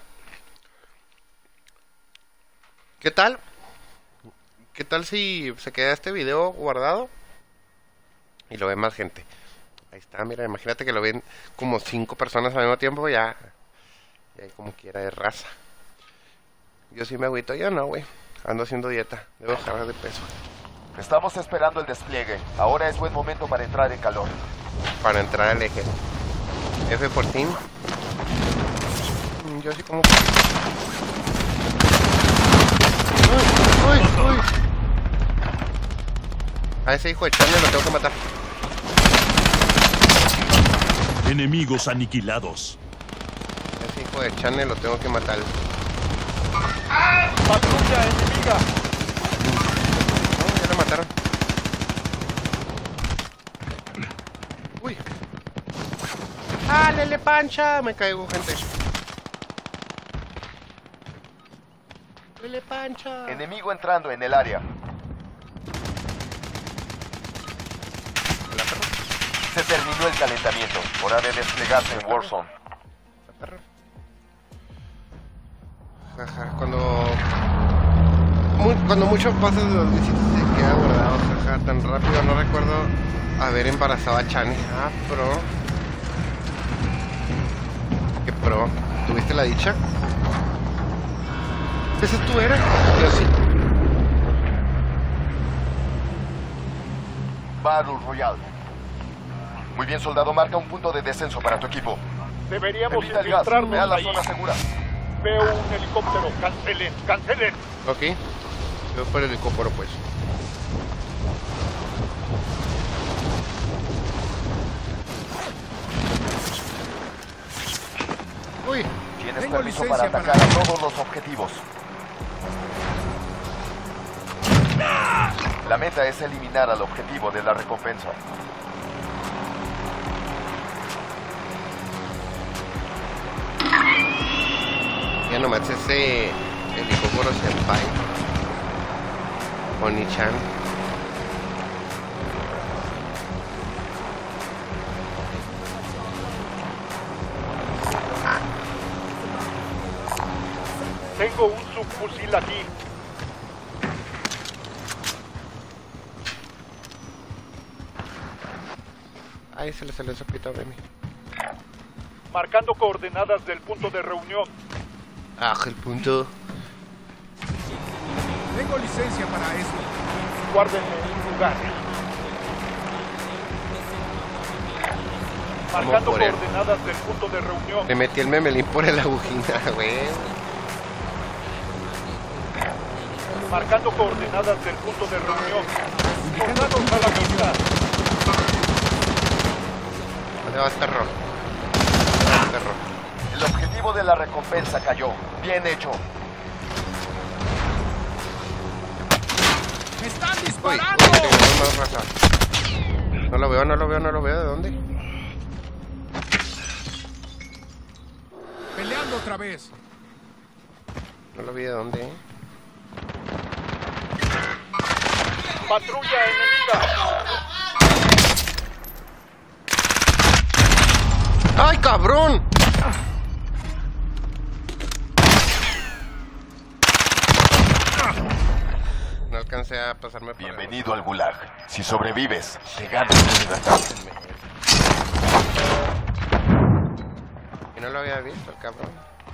¿Qué tal? ¿Qué tal si se queda este video guardado y lo ve más gente? Ahí está, mira, imagínate que lo ven como cinco personas al mismo tiempo, ya, ya como quiera de raza. Yo sí me agüito, yo no, güey. Ando haciendo dieta, debo bajar de peso. Estamos esperando el despliegue. Ahora es buen momento para entrar en calor. Para entrar al eje. F por team. Mm, Yo sí como... ¡Uy, uy, uy! A ese hijo de Channel lo tengo que matar. Enemigos aniquilados. A ese hijo de Channel lo tengo que matar. ¡Patrulla enemiga! No, ya lo mataron. Uy. ¡Ah, Lele Pancha! Me caigo, gente. Lele Pancha. Enemigo entrando en el área. Hola, perro. Se terminó el calentamiento. Hora de desplegarse en Warzone. Hola, perro. Jaja, cuando... Muy, cuando mucho pasa de los visitos se queda guardado, jaja, tan rápido. No recuerdo haber embarazado a Chani. Ah, pro. ¿Qué pro? ¿Tuviste la dicha? ¿Ese tú eres? Yo sí. Battle Royale. Muy bien, soldado. Marca un punto de descenso para tu equipo. Deberíamos Evita el gas. Ve a infiltrarnos la ahí. zona segura. Veo un helicóptero. Cancelen, cancelen. Ok. Yo por el helicóptero, pues. Uy. Tienes Tengo permiso licencia para para- atacar a todos los objetivos. La meta es eliminar al objetivo de la recompensa. Ya nomás ese helicóptero senpai. Oni-chan. Tengo un subfusil aquí. Ay, se le salió ese pito a Remy. Marcando coordenadas del punto de reunión. Ah, el punto. Tengo licencia para esto. Guárdenme un lugar. Marcando por él. coordenadas del punto de reunión. Le metí el memelín por el agujina, güey. Marcando coordenadas del punto de reunión. Soldados a la vista. ¿Dónde va este error? Este error. El objetivo de la recompensa cayó. Bien hecho. ¡Me están Uy, disparando! uy, tengo más raza. No lo veo, no lo veo, no lo veo. ¿De dónde? Peleando otra vez. No lo vi de dónde. ¿eh? Patrulla enemiga. ¡Ay, cabrón! No alcancé a pasarme por Bienvenido al Gulag. Si sobrevives, te ganas tu libertad. Y no lo había visto, el cabrón.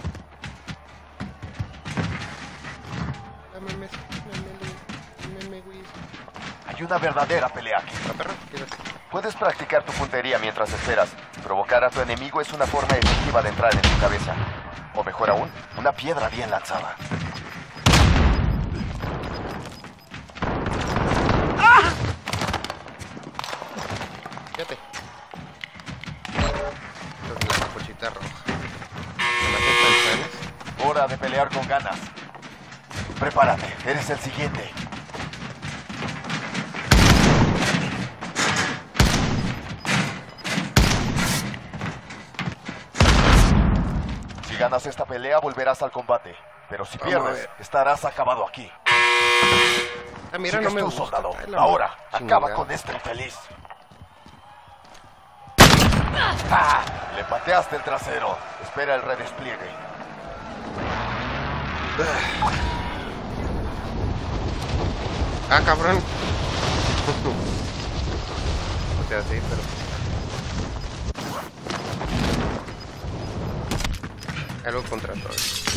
Dame mes, dame, dame, güey. Hay una verdadera pelea aquí. ¿La perra? ¿Qué es? Puedes practicar tu puntería mientras esperas. Provocar a tu enemigo es una forma efectiva de entrar en tu cabeza. O mejor aún, una piedra bien lanzada. Fíjate. Esta es la capuchita roja. ¿Me la cortan? Hora de pelear con ganas. Prepárate, eres el siguiente. Si ganas esta pelea, volverás al combate. Pero si Vamos a pierdes, ver. estarás acabado aquí. Ah, mira, Sigues no me tú, gusta. soldado. Ay, la Ahora, chingada. acaba con este infeliz. ¡Ah! Le pateaste el trasero. Espera el redespliegue. Ah, cabrón. O sea, sí, pero... Algo contra todo.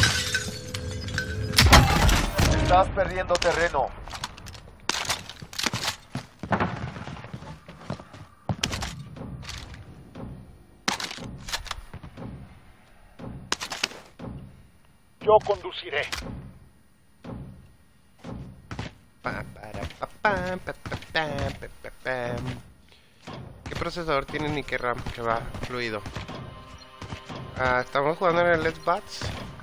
Estás perdiendo terreno. Yo conduciré. Pa, para, pa, pam, pa, pa, pam, pa, pa, pam. ¿Qué procesador tiene ni qué RAM? Que va fluido. Ah, estamos jugando en el Let's Bats.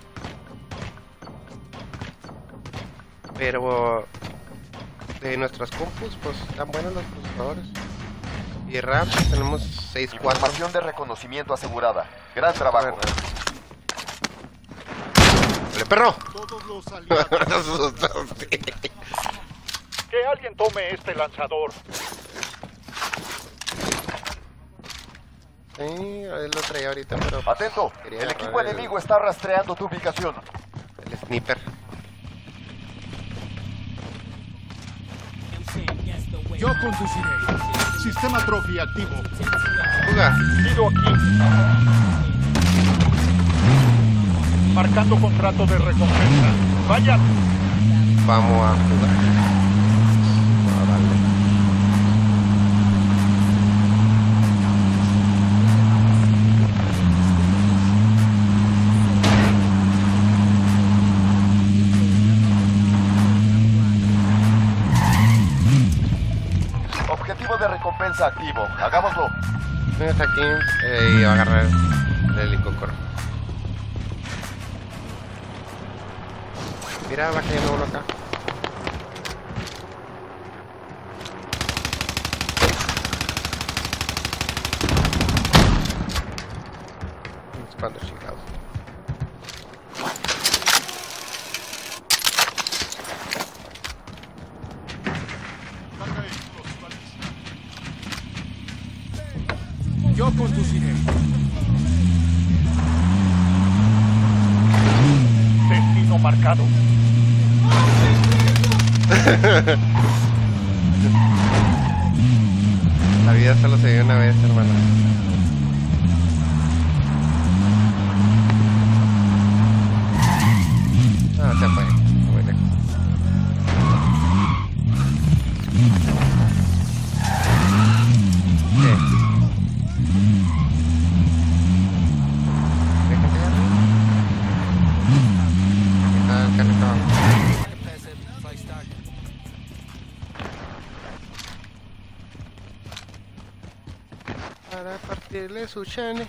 Pero de nuestras compus, pues están buenos los procesadores. Y RAM, pues, tenemos seis cuatro. Información de reconocimiento asegurada. Gran trabajo. ¡Dale, perro! Todos los aliados. Que alguien tome este lanzador. Sí, él lo traía ahorita, pero... pues, Atento, quería el agarrar equipo el- enemigo está rastreando tu ubicación. El sniper. Yo conduciré. Sistema Trophy activo. ¡Fuga! Ido aquí. Marcando contrato de recompensa. Vaya. Vamos a jugar. Ah, vale. Objetivo de recompensa activo. Hagámoslo. Ven hasta aquí eh, y va a agarrar el helicóptero. Mira, va cayendo uno acá. Un Expander Chicago. Yo conduciré. Destino marcado. La vida solo se vive una vez, hermano. Para partirle su chane.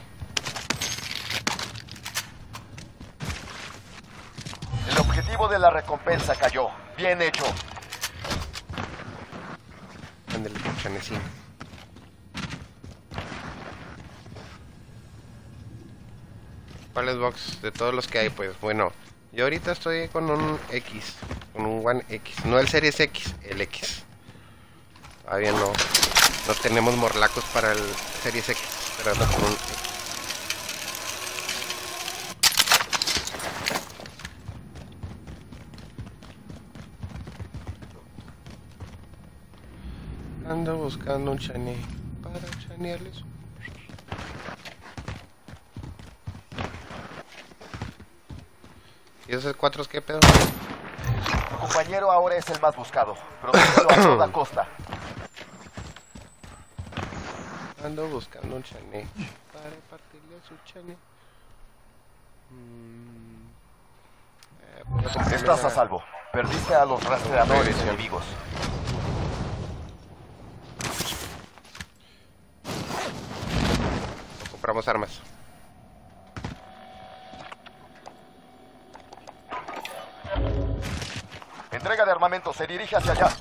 El objetivo de la recompensa cayó. Bien hecho. Ándale, chanecín. ¿Cuál es box? De todos los que hay, pues. Bueno, yo ahorita estoy con un X. Con un One X. No el Series X, el X. Todavía no. No tenemos morlacos para el Series X. Pero ando con un X. Ando buscando un chané para chanearles. ¿Y esos cuatros qué pedo? Tu compañero ahora es el más buscado. Protégelo a toda costa. Ando buscando un chané para partirle a su chané. Mm. Eh, pues, Estás a salvo. Perdiste a los rastreadores Revisión. enemigos. Compramos armas. Entrega de armamento. Se dirige hacia allá.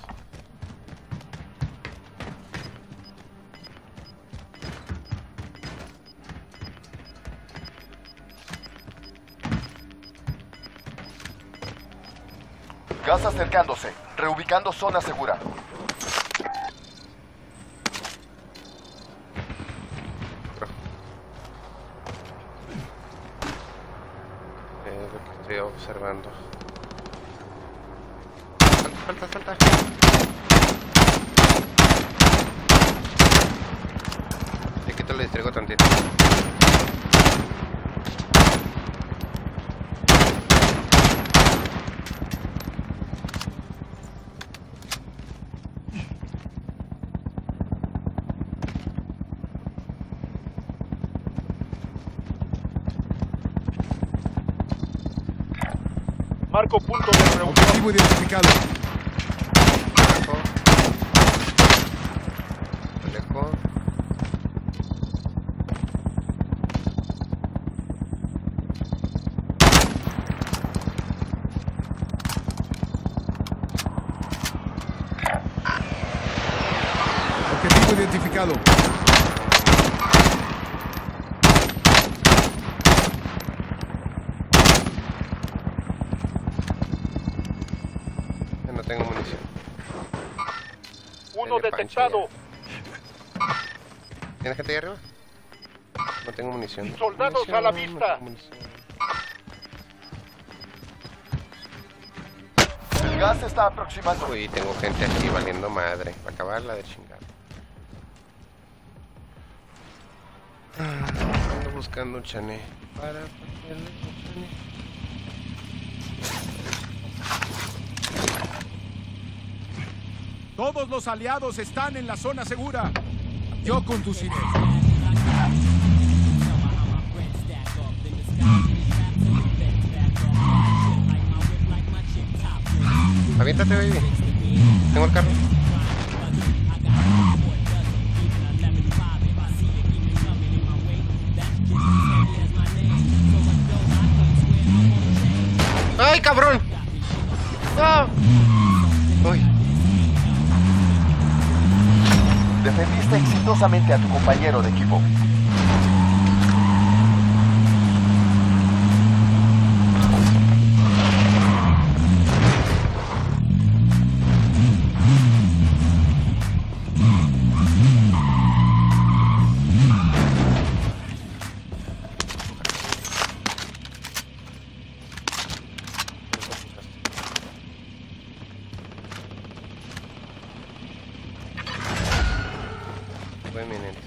Gas acercándose. Reubicando zona segura. Es lo que estoy observando. Falta, falta, falta. De aquí te lo distraigo tantito. Marco punto de reunión. Objetivo identificado. Alejo. Objetivo identificado. Ya no tengo munición. Uno Dale, detectado. ¿Tienes gente ahí arriba? No tengo munición. Soldados Munición, a la no vista. tengo munición. El gas se está aproximando. Uy, tengo gente aquí valiendo madre. Para acabarla de chingar. Ah, ando buscando un chané. Para partirle un chané. Todos los aliados están en la zona segura. Yo conduciré. Aviéntate, baby. Tengo el carro. ¡Ay, cabrón! ¡No! ¡Uy! Defendiste exitosamente a tu compañero de equipo. Fue inminente.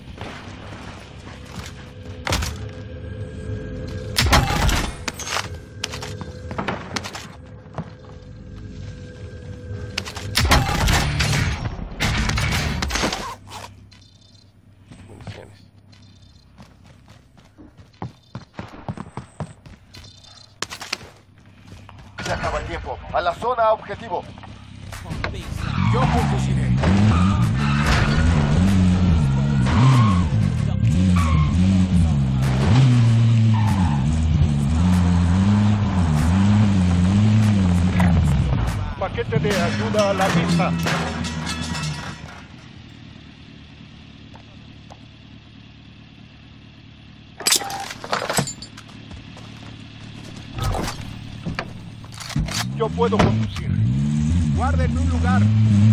Municiones. Se acaba el tiempo. A la zona objetivo. Yo conduciré. Ayuda a la vista. Yo puedo conducir. Guarden un lugar.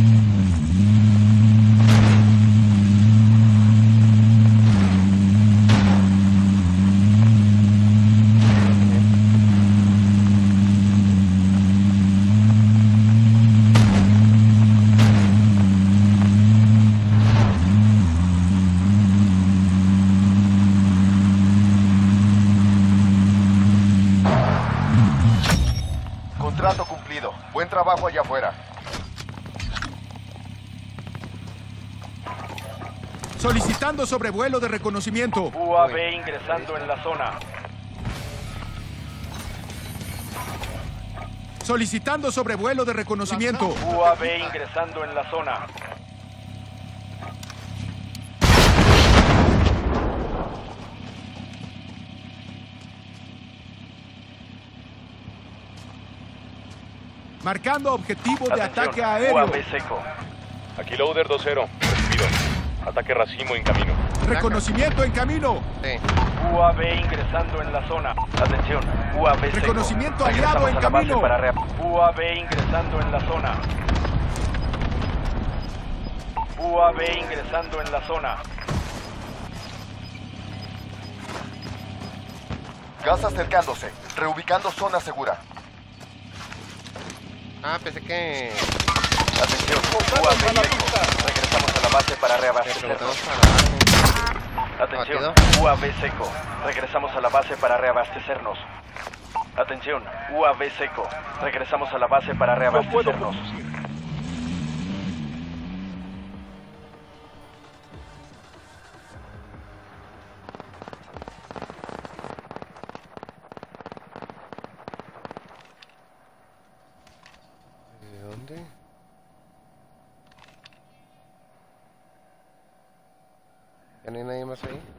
Contrato cumplido. Buen trabajo allá afuera. Solicitando sobrevuelo de reconocimiento. U A V ingresando en la zona. Solicitando sobrevuelo de reconocimiento. U A V ingresando en la zona. Marcando objetivo de Atención, ataque U A aéreo. V seco. Aquí Loader dos cero. Recibido. Ataque racimo en camino. Reconocimiento en camino. Sí. U A V ingresando en la zona. Atención, U A V seco. Reconocimiento Regresamos aliado en a la base camino. para rea- U A V ingresando en la zona. U A V ingresando en la zona. Gas acercándose. Reubicando zona segura. Ah, pensé que... Atención, U A V seco. Regresamos a la base para que reabastecernos. preguntamos para... Atención, ¿Batido? U A V seco. Regresamos a la base para reabastecernos. Atención, U A V seco. Regresamos a la base para reabastecernos. ¿De dónde? ¿Ya no hay nadie más ahí?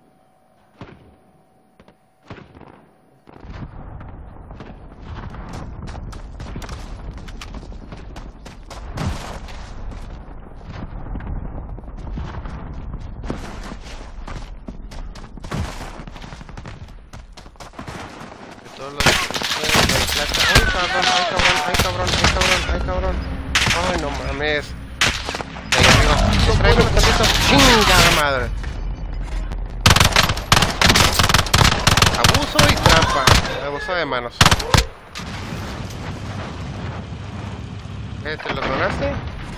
De todos los... de plata. ¡Ay, cabrón! ¡Ay, cabrón! ¡Ay, cabrón! ¡Ay, cabrón! ¡Ay, cabrón! ¡Ay, no mames! Ahí, amigo. Tráeme los tantitos. ¡Chingada madre! Abuso y trampa. Abuso de manos. ¿Eh, ¿Te lo donaste?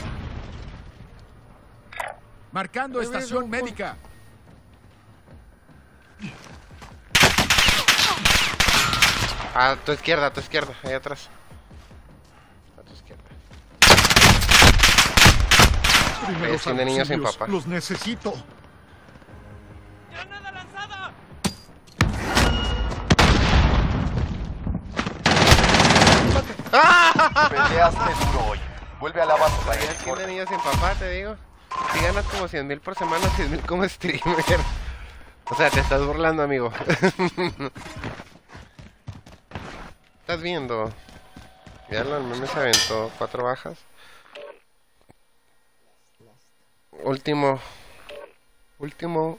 Marcando estación médica. A tu izquierda, a tu izquierda, ahí atrás. A tu izquierda. Primeros Es de niños sin auxilios, papá. los necesito. Peleaste duro hoy. Vuelve a la base para el Es que de informe. niños sin papá, te digo. Si ganas como cien mil por semana, cien mil como streamer. O sea, te estás burlando, amigo. Estás viendo. Ya lo meme se aventó cuatro bajas. Último. Último.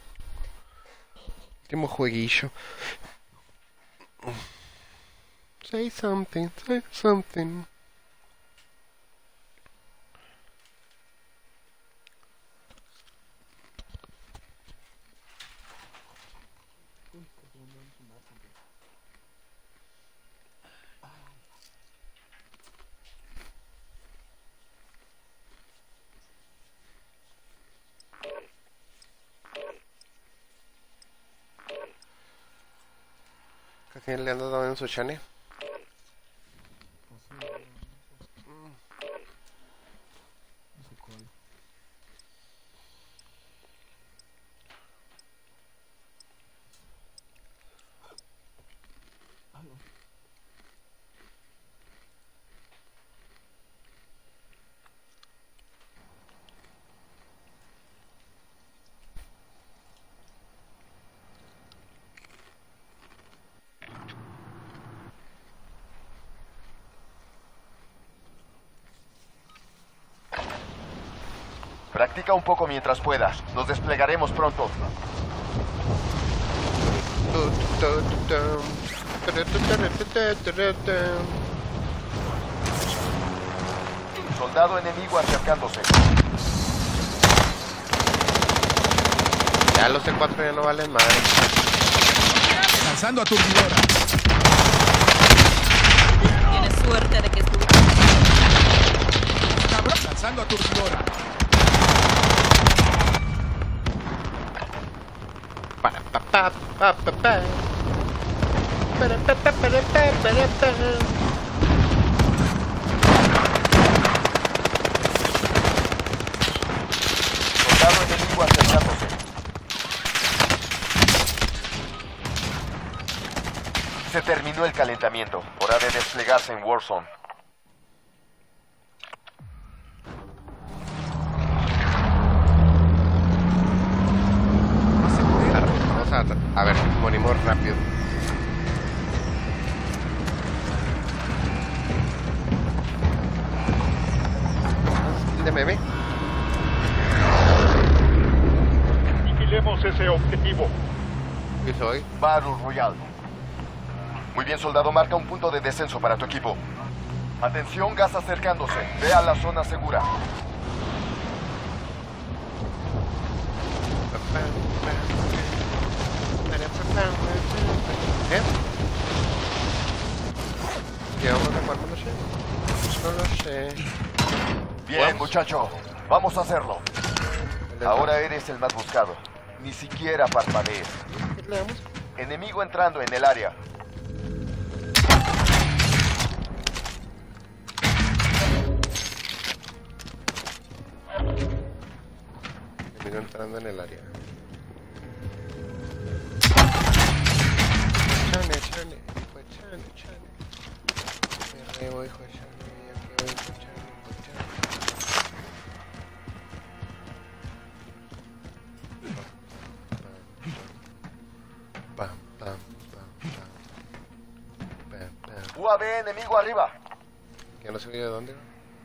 Último jueguillo. Say something, say something. ¿Qué le ando dando en su chane? Practica un poco mientras puedas. Nos desplegaremos pronto. Soldado enemigo acercándose. Ya los C cuatro ya no valen madre. Lanzando aturdidora. Tienes suerte de que estuve. Lanzando aturdidora. Para pa pa pa pa pa. Para pa pa para pa para pa. Soldado enemigo acercándose. Se terminó el calentamiento. Hora de desplegarse en Warzone. Vamos a, a ver, morimos rápido. De meme. Vigilemos ese objetivo. ¿Qué soy? Battle Royale. Muy bien, soldado. Marca un punto de descenso para tu equipo. Atención, gas acercándose. Ve a la zona segura. ¿Eh? ¿Llevamos de acuerdo? No sé. No lo sé. Bien, Vamos. muchacho. Vamos a hacerlo. Ahora eres el más buscado. Ni siquiera parpadees. ¿Qué le damos? Enemigo entrando en el área. Enemigo entrando en el área. Chane, chane, hijo de chane, chane. Me rebo, hijo de chane, ya que voy, hijo de chane, hijo de chane. Pam, pam, pam, pam. Pam, pam. U A V enemigo arriba. Ya no sé de dónde.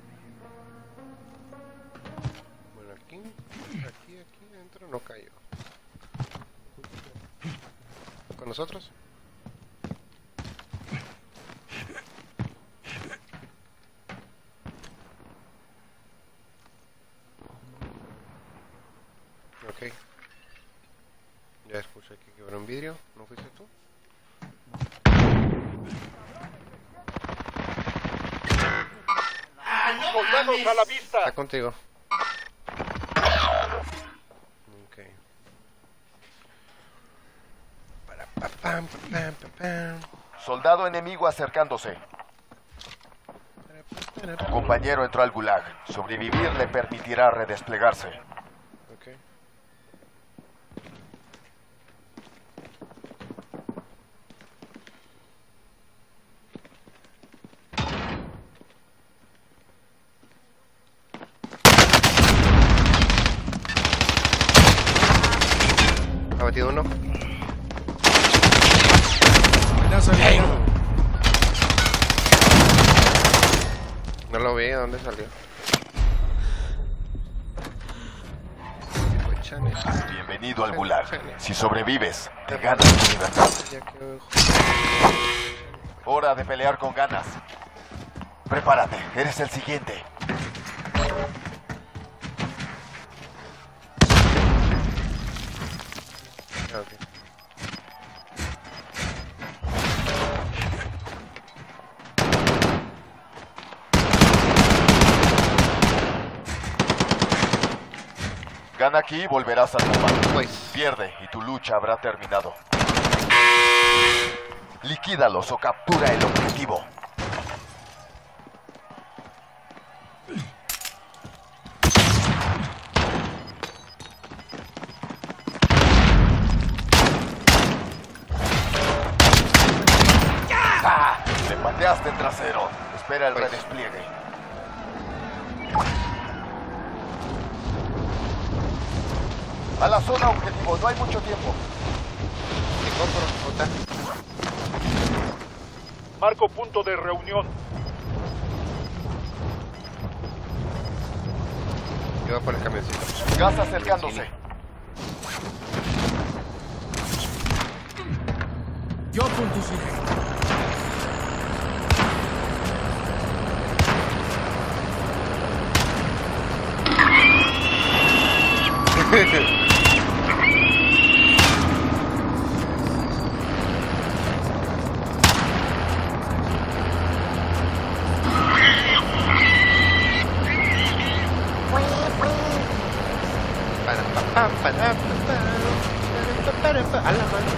Bueno, aquí, aquí, aquí dentro no cayó. ¿Con nosotros? Ok. Ya escuché que quebró un vidrio. ¿No fuiste tú? ¡Soldados a la vista! Está contigo. Ok. Para pa pam pa pam pa pam. Soldado enemigo acercándose. Tu compañero entró al gulag. Sobrevivir le permitirá redesplegarse. Ok. Ha batido uno. Amenaza eliminada. No lo vi, ¿a dónde salió? Hijo de chane. Bienvenido al gulag. Si sobrevives, te ganas tu libertad. Ya que Hora de pelear con ganas. Prepárate, eres el siguiente. ok. Gana aquí y volverás al combate. Pues. Pierde y tu lucha habrá terminado. Liquídalos o captura el objetivo. ¡Ah! Le pateaste el trasero. Espera el Pues. redespliegue. A la zona objetivo, no hay mucho tiempo. Te compro, Jota. Marco punto de reunión. Yo voy por el camioncito. Gas acercándose. Yo conduciré. Para, pa, pa, para, pa, pa, para, pa, pa, a la mano.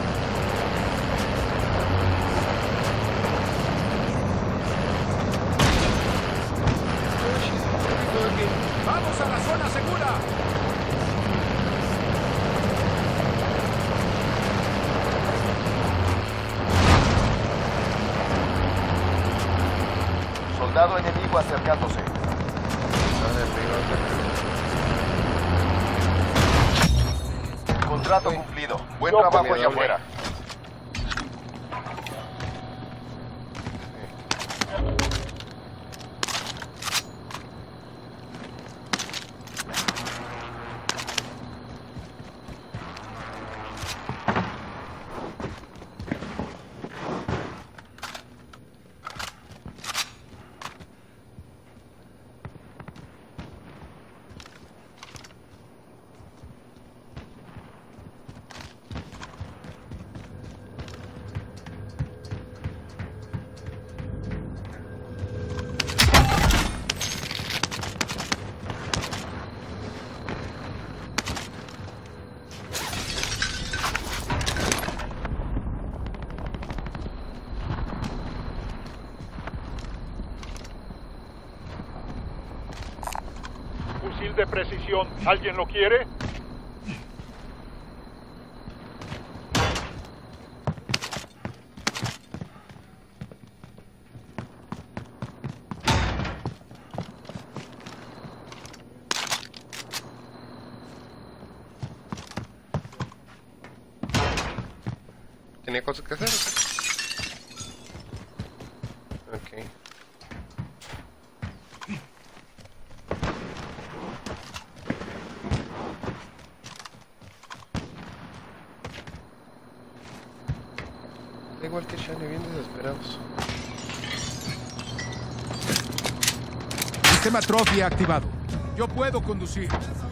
¡Vamos a la zona segura! Soldado enemigo acercándose. Contrato cumplido. Buen trabajo allá afuera. Fusil de precisión. ¿Alguien lo quiere? ¿Tenía cosas que hacer? Ok. Da igual que Shane, bien desesperados. Sistema Trophy activado. Yo puedo conducir.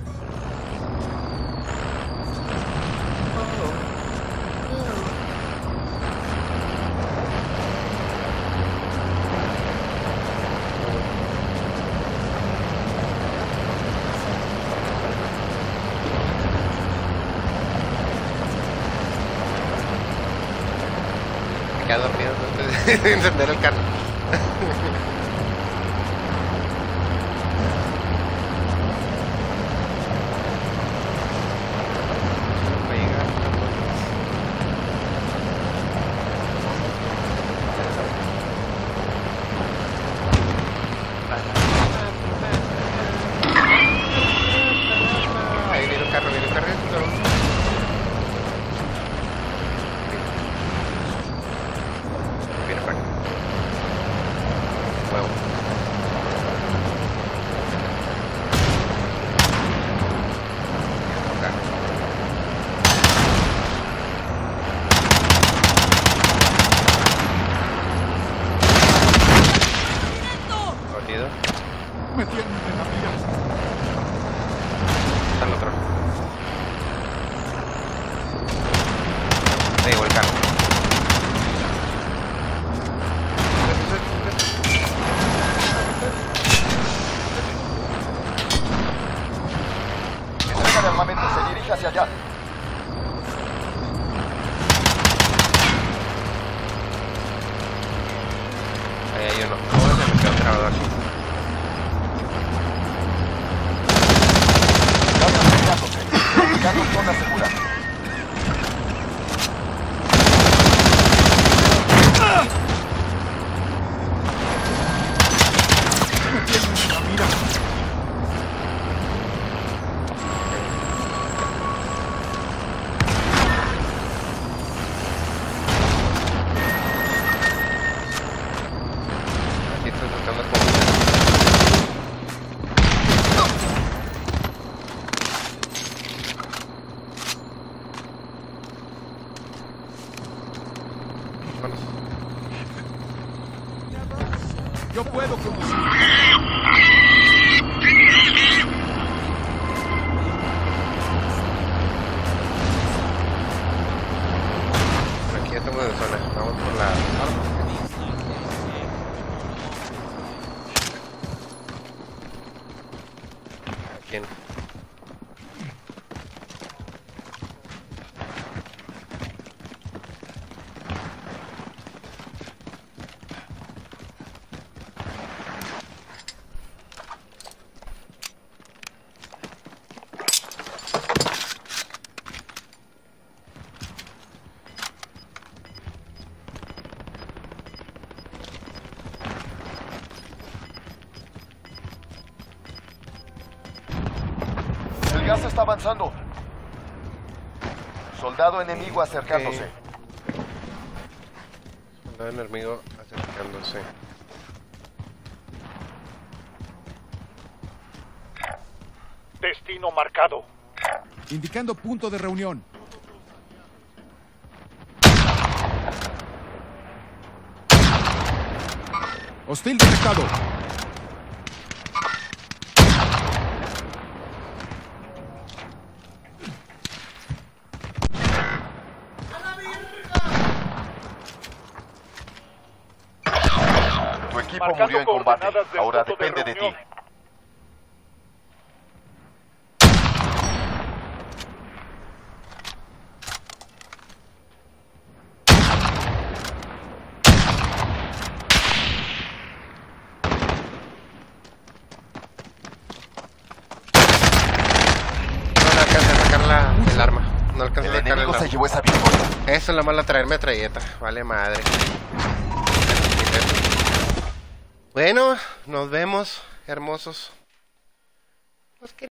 Me quedé dormido antes de encender el carro. Ahí viene un carro, viene un carro. Viene para acá. Huevo. Viene acá. Jodido. Me tienen en la mira. Está el otro. Ahí llegó el carro. Entrega de armamento. Se dirige hacia allá. Ahí hay uno. Ahora se me quedó trabado aquí. Gas acercándose. Indicando zona segura. Me tienen en la mira. Aquí estoy tratando de comunicar. vámonos. Yo puedo conducir. Aquí ya estamos en zona. Vamos por la arma. ¿Quién? El gas está avanzando. Soldado enemigo acercándose. Soldado enemigo acercándose. Destino marcado. Indicando punto de reunión. Hostil detectado. Tu equipo Marcando murió en combate. coordenadas del Ahora punto de depende de ti. reunión. No le alcanza a sacar la, el arma. No alcanza a El sacar el enemigo se arma. llevó esa victoria. Eso es la mala traer metralleta. Vale madre. Bueno, nos vemos, hermosos. Los que